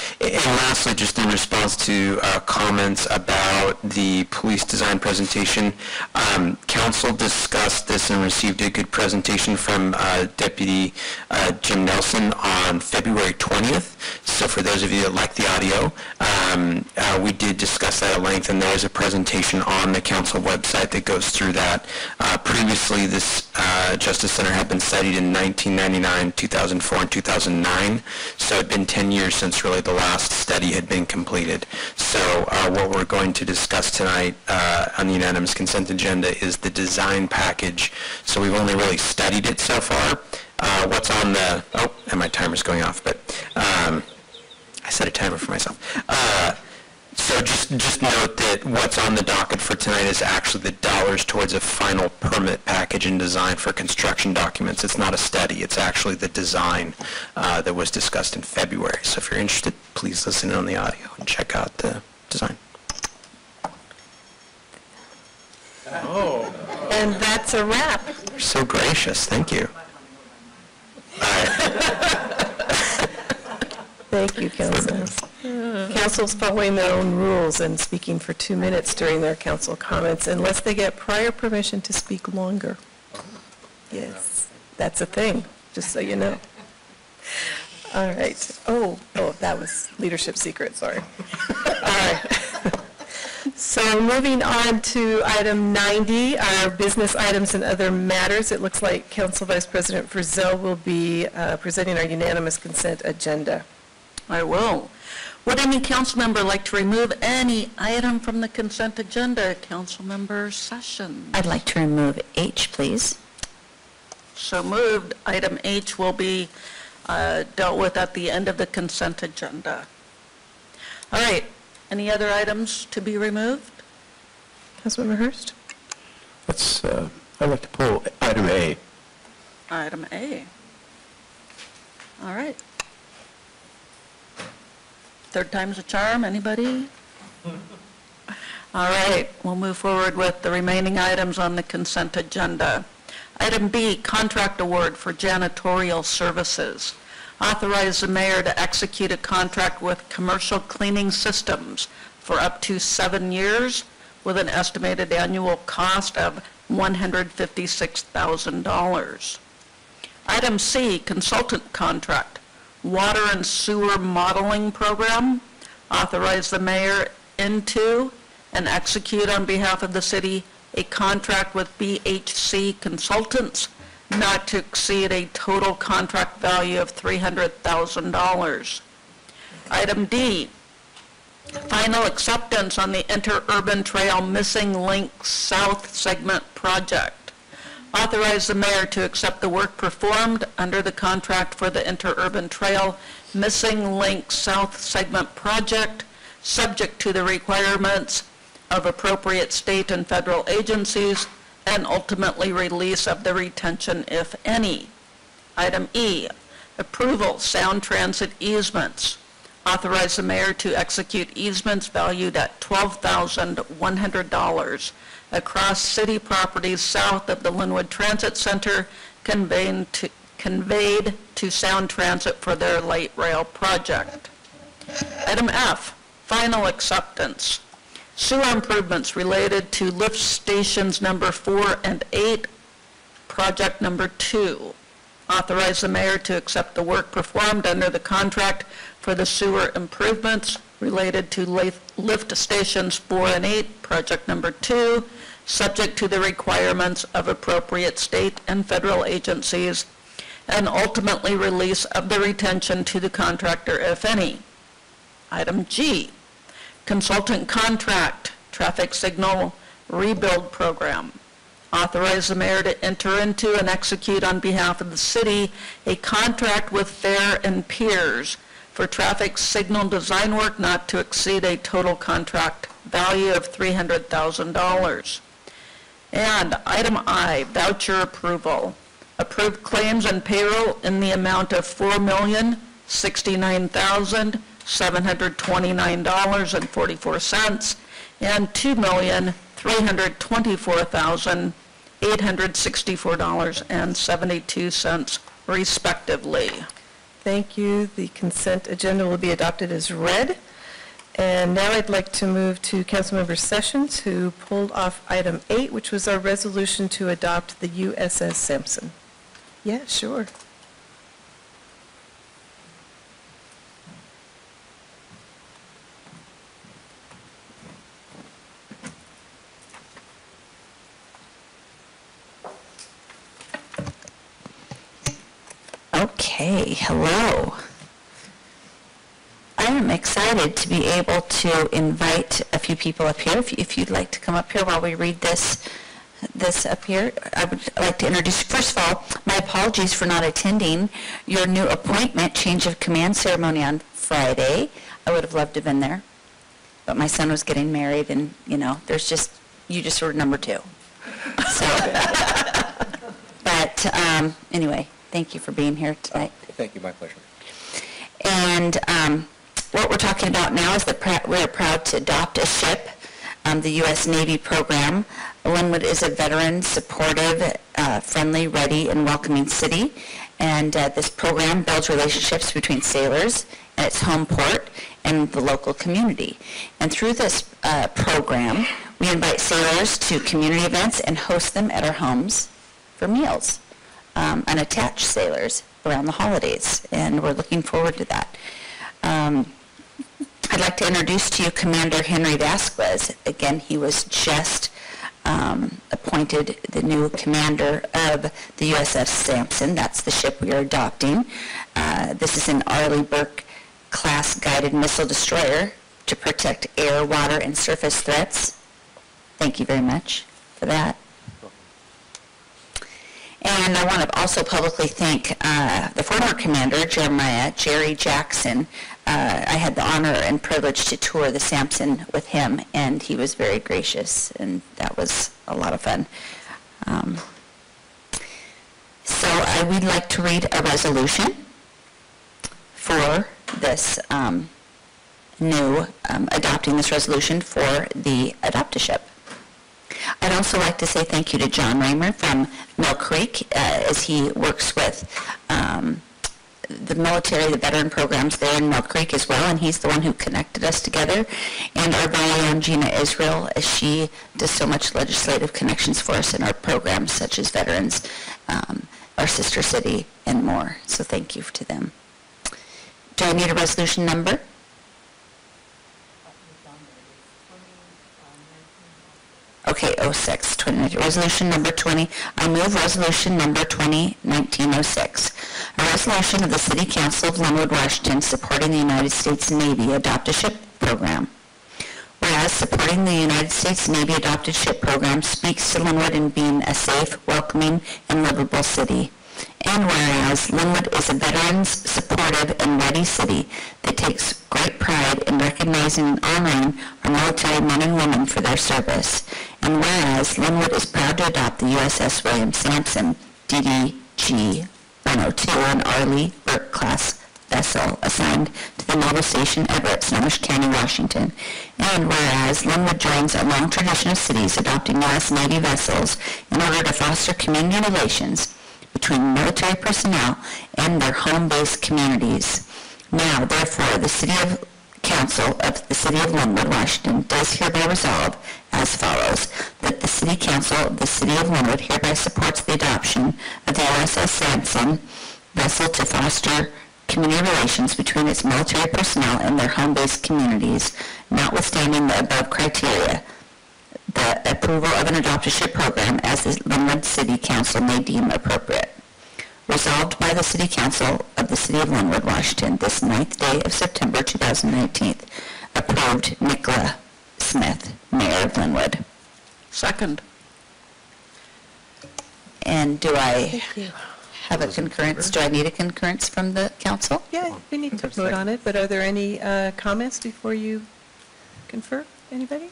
And lastly, just in response to comments about the police design presentation, council discussed this and received a good presentation from Deputy Jim Nelson on February 20th. So for those of you that like the audio, we did discuss that at length, and there is a presentation on the council website that goes through that. Previously, this Justice Center had been studied in 1999, 2004, and 2009, so it had been 10 years since really the last study had been completed. So what we're going to discuss tonight on the unanimous consent agenda is the design package. So we've only really studied it so far. What's on the, oh, and my timer's going off, but I set a timer for myself. So just note that what's on the docket for tonight is actually the dollars towards a final permit package and design for construction documents. It's not a study. It's actually the design that was discussed in February. So if you're interested, please listen in on the audio and check out the design. Oh. And that's a wrap. You're so gracious. Thank you. Thank you, Council. Council's following their own rules and speaking for 2 minutes during their council comments unless they get prior permission to speak longer. Yes, that's a thing, just so you know. All right. Oh, that was leadership secret, sorry. All right. So moving on to item 90, our business items and other matters. It looks like Council Vice President Frizzell will be presenting our unanimous consent agenda. I will. Would any council member like to remove any item from the consent agenda? Council member Sessions. I'd like to remove H, please. So moved. Item H will be dealt with at the end of the consent agenda. All right. Any other items to be removed? Councilmember Hurst? I'd like to pull item A. Item A. All right. Third time's a charm, anybody? All right, we'll move forward with the remaining items on the consent agenda. Item B, contract award for janitorial services. Authorize the mayor to execute a contract with Commercial Cleaning Systems for up to 7 years with an estimated annual cost of $156,000. Item C, consultant contract. Water and Sewer Modeling Program, authorize the mayor into and execute on behalf of the city a contract with BHC Consultants not to exceed a total contract value of $300,000. Item D, final acceptance on the Interurban Trail Missing Link South Segment Project. Authorize the mayor to accept the work performed under the contract for the Interurban Trail Missing Link South Segment Project, subject to the requirements of appropriate state and federal agencies, and ultimately release of the retention, if any. Item E, approval sound transit easements. Authorize the mayor to execute easements valued at $12,100 across city properties south of the Lynnwood Transit Center conveyed to Sound Transit for their light rail project. Item F, final acceptance. Sewer improvements related to lift stations number 4 and 8, project number 2. Authorize the mayor to accept the work performed under the contract for the sewer improvements related to lift stations 4 and 8, project number 2, subject to the requirements of appropriate state and federal agencies, and ultimately release of the retention to the contractor, if any. Item G, consultant contract, traffic signal rebuild program. Authorize the mayor to enter into and execute on behalf of the city a contract with Fair and Piers for traffic signal design work not to exceed a total contract value of $300,000. And item I, voucher approval. Approved claims and payroll in the amount of $4,069,729.44 and $2,324,864.72 respectively. Thank you. The consent agenda will be adopted as read. And now I'd like to move to Councilmember Sessions, who pulled off item 8, which was our resolution to adopt the USS Sampson. Yeah, sure. Okay, hello. I am excited to be able to invite a few people up here. If you'd like to come up here while we read this up here, I would like to introduce, first of all, my apologies for not attending your new appointment change of command ceremony on Friday. I would have loved to have been there, but my son was getting married, and you just were number 2. So, but anyway, thank you for being here tonight. Thank you, my pleasure. And what we're talking about now is that we're proud to adopt a ship, the U.S. Navy program. Lynnwood is a veteran, supportive, friendly, ready, and welcoming city. And this program builds relationships between sailors and its home port and the local community. And through this program, we invite sailors to community events and host them at our homes for meals. Unattached sailors around the holidays, and we're looking forward to that. I'd like to introduce to you Commander Henry Vasquez. Again, he was just appointed the new commander of the USS Sampson. That's the ship we are adopting. This is an Arleigh Burke class guided missile destroyer to protect air, water, and surface threats. Thank you very much for that. And I want to also publicly thank the former commander, Jerry Jackson. I had the honor and privilege to tour the Sampson with him, and he was very gracious, and that was a lot of fun. So I would like to read a resolution for this adopting this resolution for the adoptaship. I'd also like to say thank you to John Raymer from Mill Creek as he works with the military, the veteran programs there in Mill Creek as well, and he's the one who connected us together. And our very own Gina Israel, as she does so much legislative connections for us in our programs such as Veterans, our sister city, and more. So thank you to them. Do I need a resolution number? Okay, 06, 2019. Resolution number 20. I move resolution number 2019-06. A resolution of the City Council of Lynnwood, Washington, supporting the United States Navy Adoptaship Program. Whereas supporting the United States Navy Adopted Ship Program speaks to Lynnwood in being a safe, welcoming, and livable city. And whereas Lynnwood is a veterans, supportive, and ready city that takes great pride in recognizing and honoring our military men and women for their service. And whereas Lynnwood is proud to adopt the USS William Sampson DDG 102, an Arleigh Burke class vessel assigned to the Naval Station Everett, Snohomish County, Washington. And whereas Lynnwood joins a long tradition of cities adopting U.S. Navy vessels in order to foster community relations between military personnel and their home-based communities. Now, therefore, the City Council of the City of Lynnwood, Washington, does hereby resolve as follows, that the City Council of the City of Lynnwood hereby supports the adoption of the USS Sampson vessel to foster community relations between its military personnel and their home-based communities, notwithstanding the above criteria. The approval of an adoptaship program as the Lynnwood City Council may deem appropriate. Resolved by the City Council of the City of Lynnwood, Washington, this 9th day of September 2019. Approved, Nicola Smith, Mayor of Lynnwood. Second. And do I have a concurrence? Do I need a concurrence from the council? Yeah, we need to vote on it, but are there any comments before you confer? Anybody?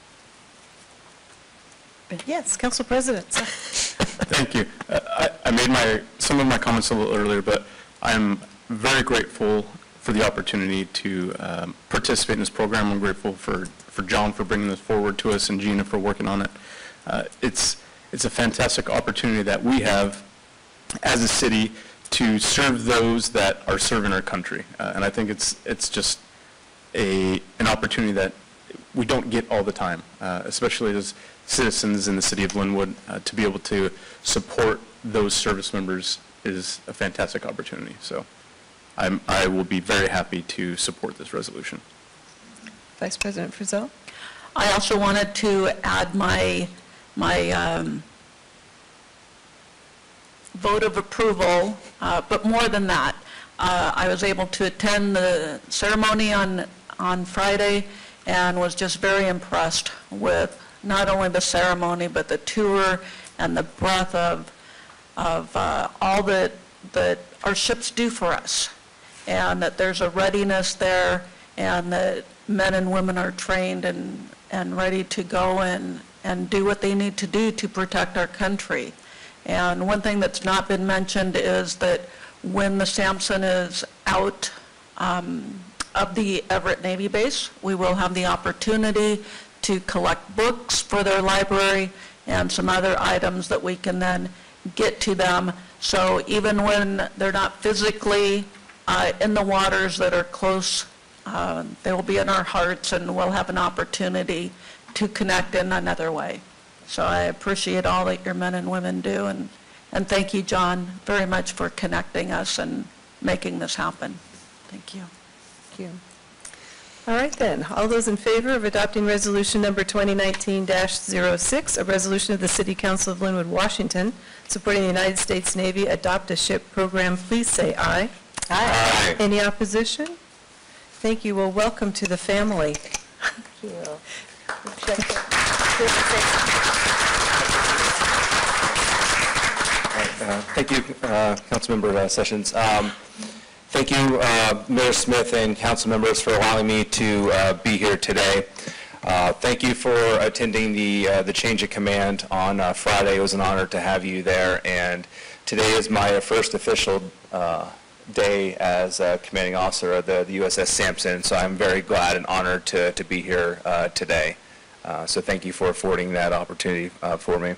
Yes, Council President. Thank you. I made some of my comments a little earlier, but I'm very grateful for the opportunity to participate in this program. I'm grateful for John for bringing this forward to us and Gina for working on it. It's a fantastic opportunity that we have as a city to serve those that are serving our country. And I think it's just an opportunity that we don't get all the time, especially as citizens in the city of Lynnwood. To be able to support those service members is a fantastic opportunity. So I will be very happy to support this resolution. Vice President Frizzell? I also wanted to add my vote of approval, but more than that, I was able to attend the ceremony on Friday and was just very impressed with not only the ceremony, but the tour and the breadth of all that our ships do for us, and that there's a readiness there, and that men and women are trained and ready to go and do what they need to do to protect our country. And one thing that's not been mentioned is that when the Sampson is out of the Everett Navy Base, we will have the opportunity to collect books for their library and some other items that we can then get to them. So even when they're not physically in the waters that are close, they will be in our hearts, and we'll have an opportunity to connect in another way. So I appreciate all that your men and women do, and thank you, John, very much for connecting us and making this happen. Thank you. Thank you. All right then, all those in favor of adopting resolution number 2019-06, a resolution of the City Council of Lynnwood, Washington, supporting the United States Navy Adopt a Ship program, please say aye. Aye. Any opposition? Thank you. Well, welcome to the family. Thank you. Thank you, Councilmember Sessions. Thank you, Mayor Smith and council members, for allowing me to be here today. Thank you for attending the change of command on Friday. It was an honor to have you there, and today is my first official day as commanding officer of the USS Sampson, so I'm very glad and honored to be here today. So thank you for affording that opportunity for me.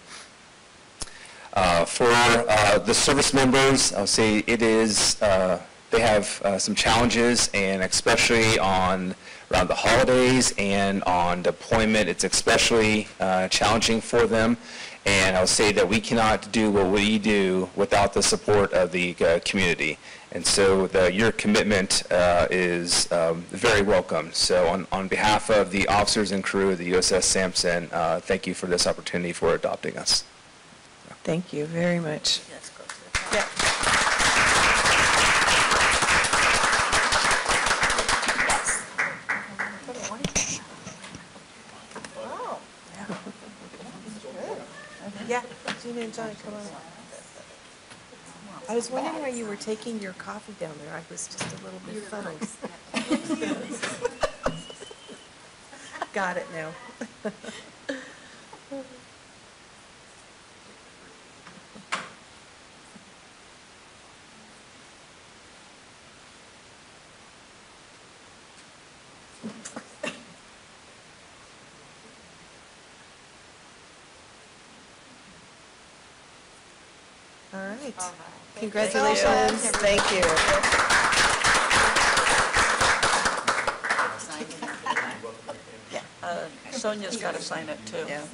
For the service members, I'll say it is, they have some challenges, and especially around the holidays and on deployment, it's especially challenging for them. And I'll say that we cannot do what we do without the support of the community. And so your commitment is very welcome. So on behalf of the officers and crew of the USS Sampson, thank you for this opportunity for adopting us. Thank you very much. Yeah. Yeah, Gina and John, come on. I was wondering why you were taking your coffee down there. I was just a little bit fuddled. Got it now. All right. Congratulations. Thank you. Sonia's got to sign it, too. Yeah.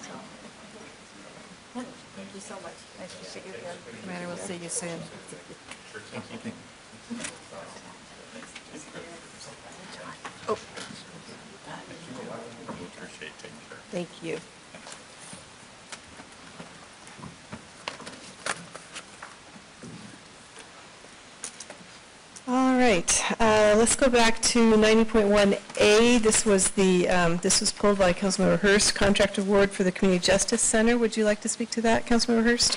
Thank you so much. Nice to see you again. Commander, we'll see you soon. Oh. Thank you. All right, let's go back to 90.1A. This was pulled by Councilmember Hurst, contract award for the Community Justice Center. Would you like to speak to that, Councilmember Hurst?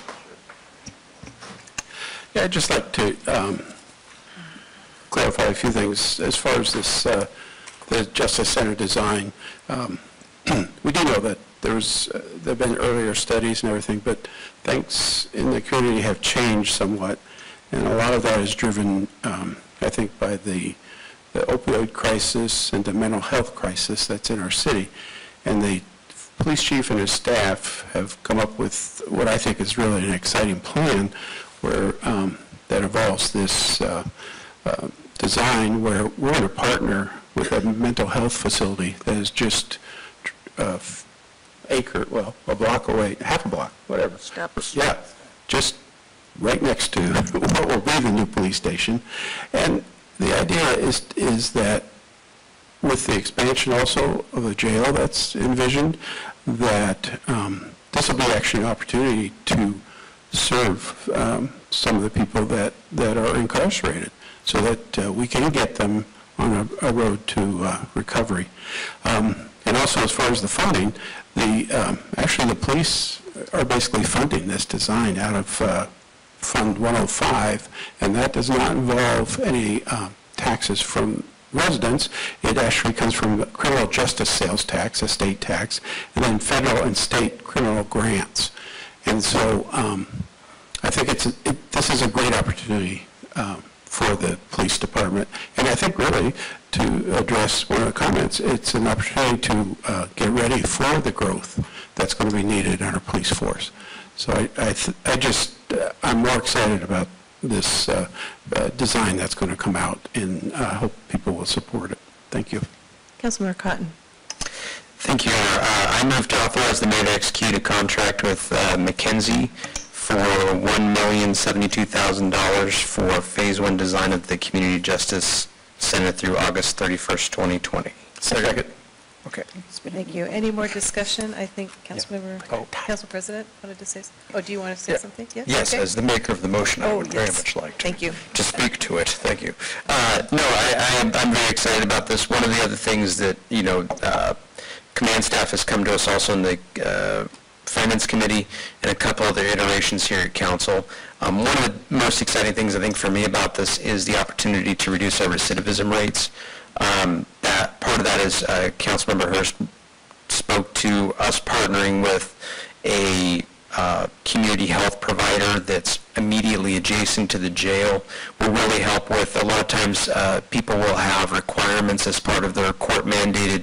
Yeah, I'd just like to clarify a few things as far as this, the Justice Center design. We do know that there have been earlier studies and everything, but things in the community have changed somewhat, and a lot of that is driven, I think, by the opioid crisis and the mental health crisis that's in our city. And the police chief and his staff have come up with what I think is really an exciting plan where that involves this design where we're going to partner with a mental health facility that is just a block away, half a block, whatever. Steps. Yeah, just right next to what will be the new police station. And the idea is that with the expansion also of the jail that's envisioned, that this will be actually an opportunity to serve some of the people that are incarcerated so that we can get them on a road to recovery. And also as far as the funding, actually the police are basically funding this design out of Fund 105, and that does not involve any taxes from residents. It actually comes from the criminal justice sales tax, estate tax, and then federal and state criminal grants. And so I think this is a great opportunity for the police department. And I think really, to address one of the comments, it's an opportunity to get ready for the growth that's going to be needed in our police force. So I'm more excited about this design that's going to come out, and I hope people will support it. Thank you. Councilmember Cotton. Thank you. I move to authorize the mayor to execute a contract with McKinsey for $1,072,000 for Phase 1 design of the Community Justice Center through August 31st, 2020. Second. Okay. Thank you. Any more discussion? I think Council President wanted to say something. Oh, do you want to say something? Yes, okay. as the maker of the motion, I would very yes. much like Thank you. to speak to it. Thank you. I'm very excited about this. One of the other things that, command staff has come to us also in the Finance Committee and a couple other iterations here at Council. One of the most exciting things I think for me about this is the opportunity to reduce our recidivism rates. That part of that is Councilmember Hurst spoke to us partnering with a community health provider that's immediately adjacent to the jail will really help with, a lot of times people will have requirements as part of their court-mandated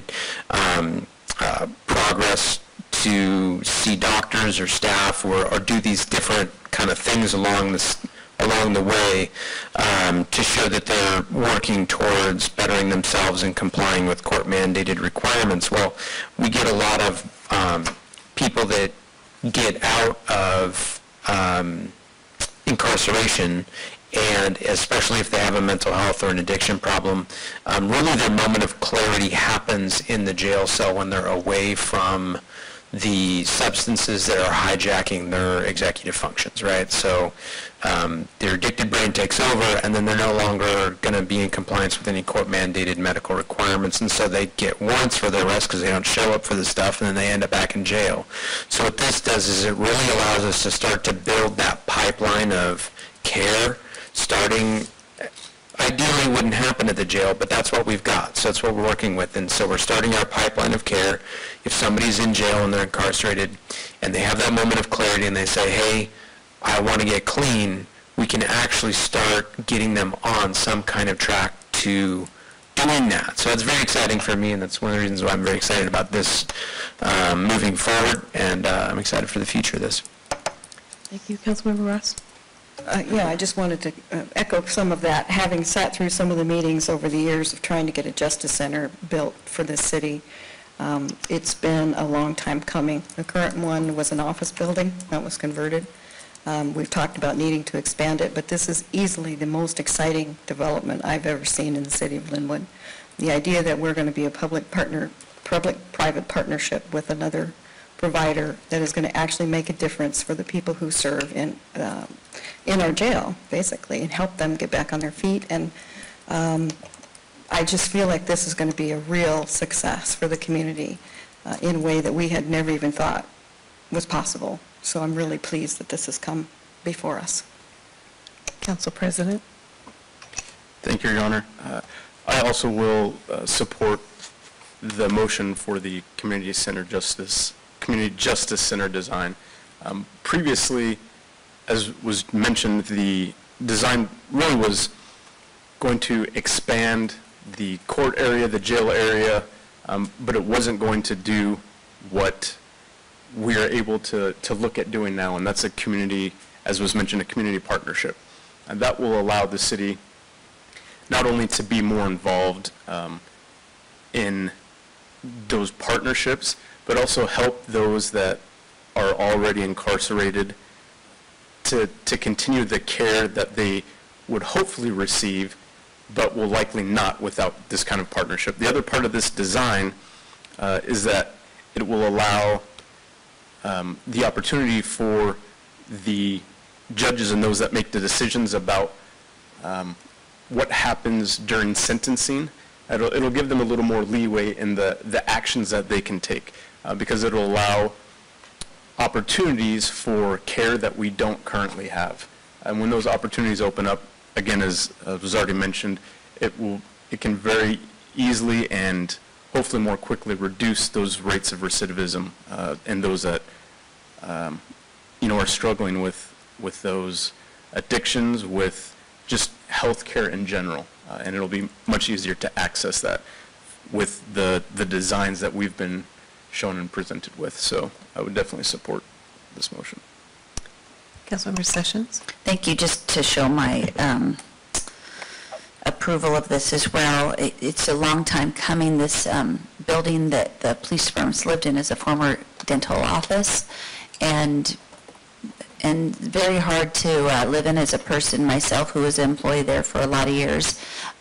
progress to see doctors or staff or do these different kind of things along the way to show that they're working towards bettering themselves and complying with court-mandated requirements. Well, we get a lot of people that get out of incarceration, and especially if they have a mental health or an addiction problem, really their moment of clarity happens in the jail cell when they're away from the substances that are hijacking their executive functions, right? So their addicted brain takes over, and then they're no longer going to be in compliance with any court-mandated medical requirements, and so they get warrants for their arrest because they don't show up for the stuff, and then they end up back in jail. So what this does is it really allows us to start to build that pipeline of care, starting ideally wouldn't happen at the jail, but that's what we've got. So that's what we're working with. And so we're starting our pipeline of care. If somebody's in jail and they're incarcerated and they have that moment of clarity and they say, hey, I want to get clean, we can actually start getting them on some kind of track to doing that. So it's very exciting for me, and that's one of the reasons why I'm very excited about this moving forward, and I'm excited for the future of this. Thank you. Councilmember Ross. I just wanted to echo some of that. Having sat through some of the meetings over the years of trying to get a justice center built for this city, it's been a long time coming. The current one was an office building that was converted. We've talked about needing to expand it, but this is easily the most exciting development I've ever seen in the city of Lynnwood. The idea that we're going to be a public-private partnership with another provider that is going to actually make a difference for the people who serve in our jail, basically, and help them get back on their feet. And I just feel like this is going to be a real success for the community in a way that we had never even thought was possible. So I'm really pleased that this has come before us. Council President. Thank you, Your Honor. I also will support the motion for the Community Justice Center design. Previously, as was mentioned, the design really was going to expand the court area, the jail area, but it wasn't going to do what we are able to look at doing now, and that's a community, as was mentioned, a community partnership. And that will allow the city not only to be more involved in those partnerships, but also help those that are already incarcerated to continue the care that they would hopefully receive, but will likely not without this kind of partnership. The other part of this design is that it will allow the opportunity for the judges and those that make the decisions about what happens during sentencing. It'll give them a little more leeway in the actions that they can take, because it'll allow opportunities for care that we don't currently have. And when those opportunities open up, again, as was already mentioned, it can very easily and hopefully more quickly reduce those rates of recidivism and those that are struggling with those addictions, with just health care in general. And it'll be much easier to access that with the designs that we've been shown and presented with. So I would definitely support this motion. Councilmember Sessions? Thank you. Just to show my approval of this as well. It's a long time coming. This building that the police department's lived in is a former dental office, and very hard to live in as a person myself who was an employee there for a lot of years.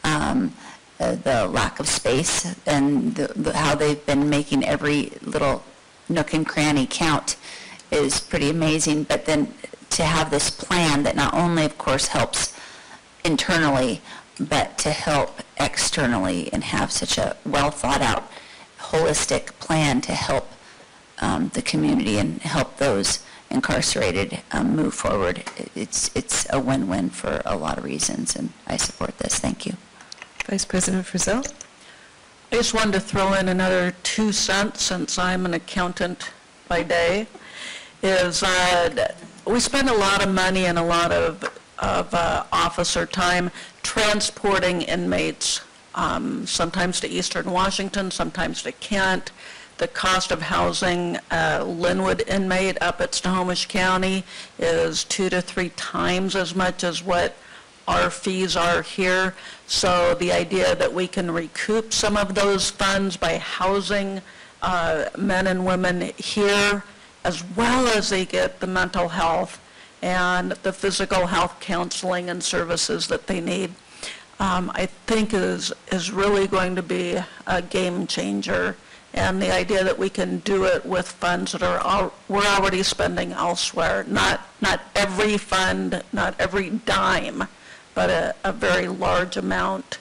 The lack of space and how they've been making every little nook and cranny count is pretty amazing. But then to have this plan that not only, of course, helps internally, but to help externally and have such a well-thought-out, holistic plan to help the community and help those incarcerated move forward. It's a win-win for a lot of reasons, and I support this. Thank you. Vice President Frizzell? I just wanted to throw in another 2 cents, since I'm an accountant by day, is we spend a lot of money and a lot of officer time transporting inmates, sometimes to Eastern Washington, sometimes to Kent. The cost of housing a Lynnwood inmate up at Snohomish County is 2 to 3 times as much as what our fees are here. So the idea that we can recoup some of those funds by housing men and women here, as well as they get the mental health and the physical health counseling and services that they need, I think is really going to be a game changer. And the idea that we can do it with funds that we're already spending elsewhere, not every fund, not every dime, but a very large amount,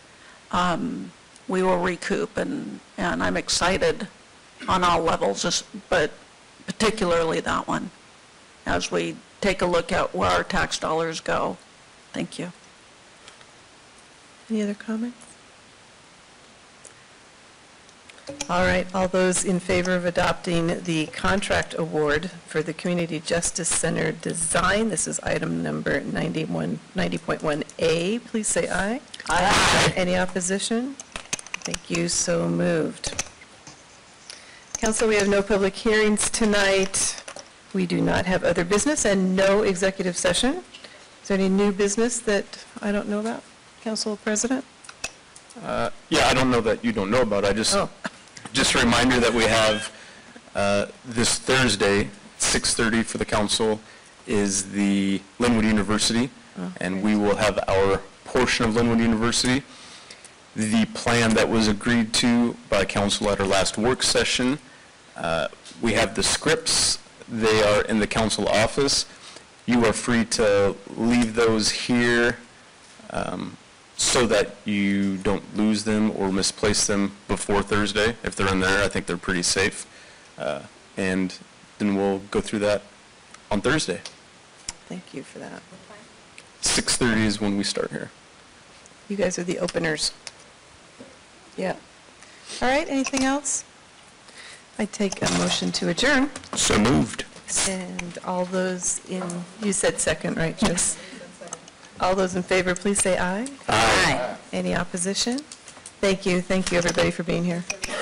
we will recoup. And I'm excited on all levels, but particularly that one, as we take a look at where our tax dollars go. Thank you. Any other comments? All right, all those in favor of adopting the contract award for the Community Justice Center design, this is item number 90.1A, please say aye. Aye. Any opposition? Thank you, so moved. Council, we have no public hearings tonight. We do not have other business and no executive session. Is there any new business that I don't know about, Council President? Yeah, I don't know that you don't know about it. Just a reminder that we have this Thursday, 6:30 for the council, is the Lynnwood University, and we will have our portion of Lynnwood University. The plan that was agreed to by council at our last work session, we have the scripts. They are in the council office. You are free to leave those here so that you don't lose them or misplace them before Thursday. If they're in there, I think they're pretty safe. And then we'll go through that on Thursday. Thank you for that. 6:30 is when we start here. You guys are the openers. Yeah. All right, anything else? I take a motion to adjourn. So moved. And all those in, you said second, right, Jess? All those in favor, please say aye. Aye. Any opposition? Thank you, everybody, for being here.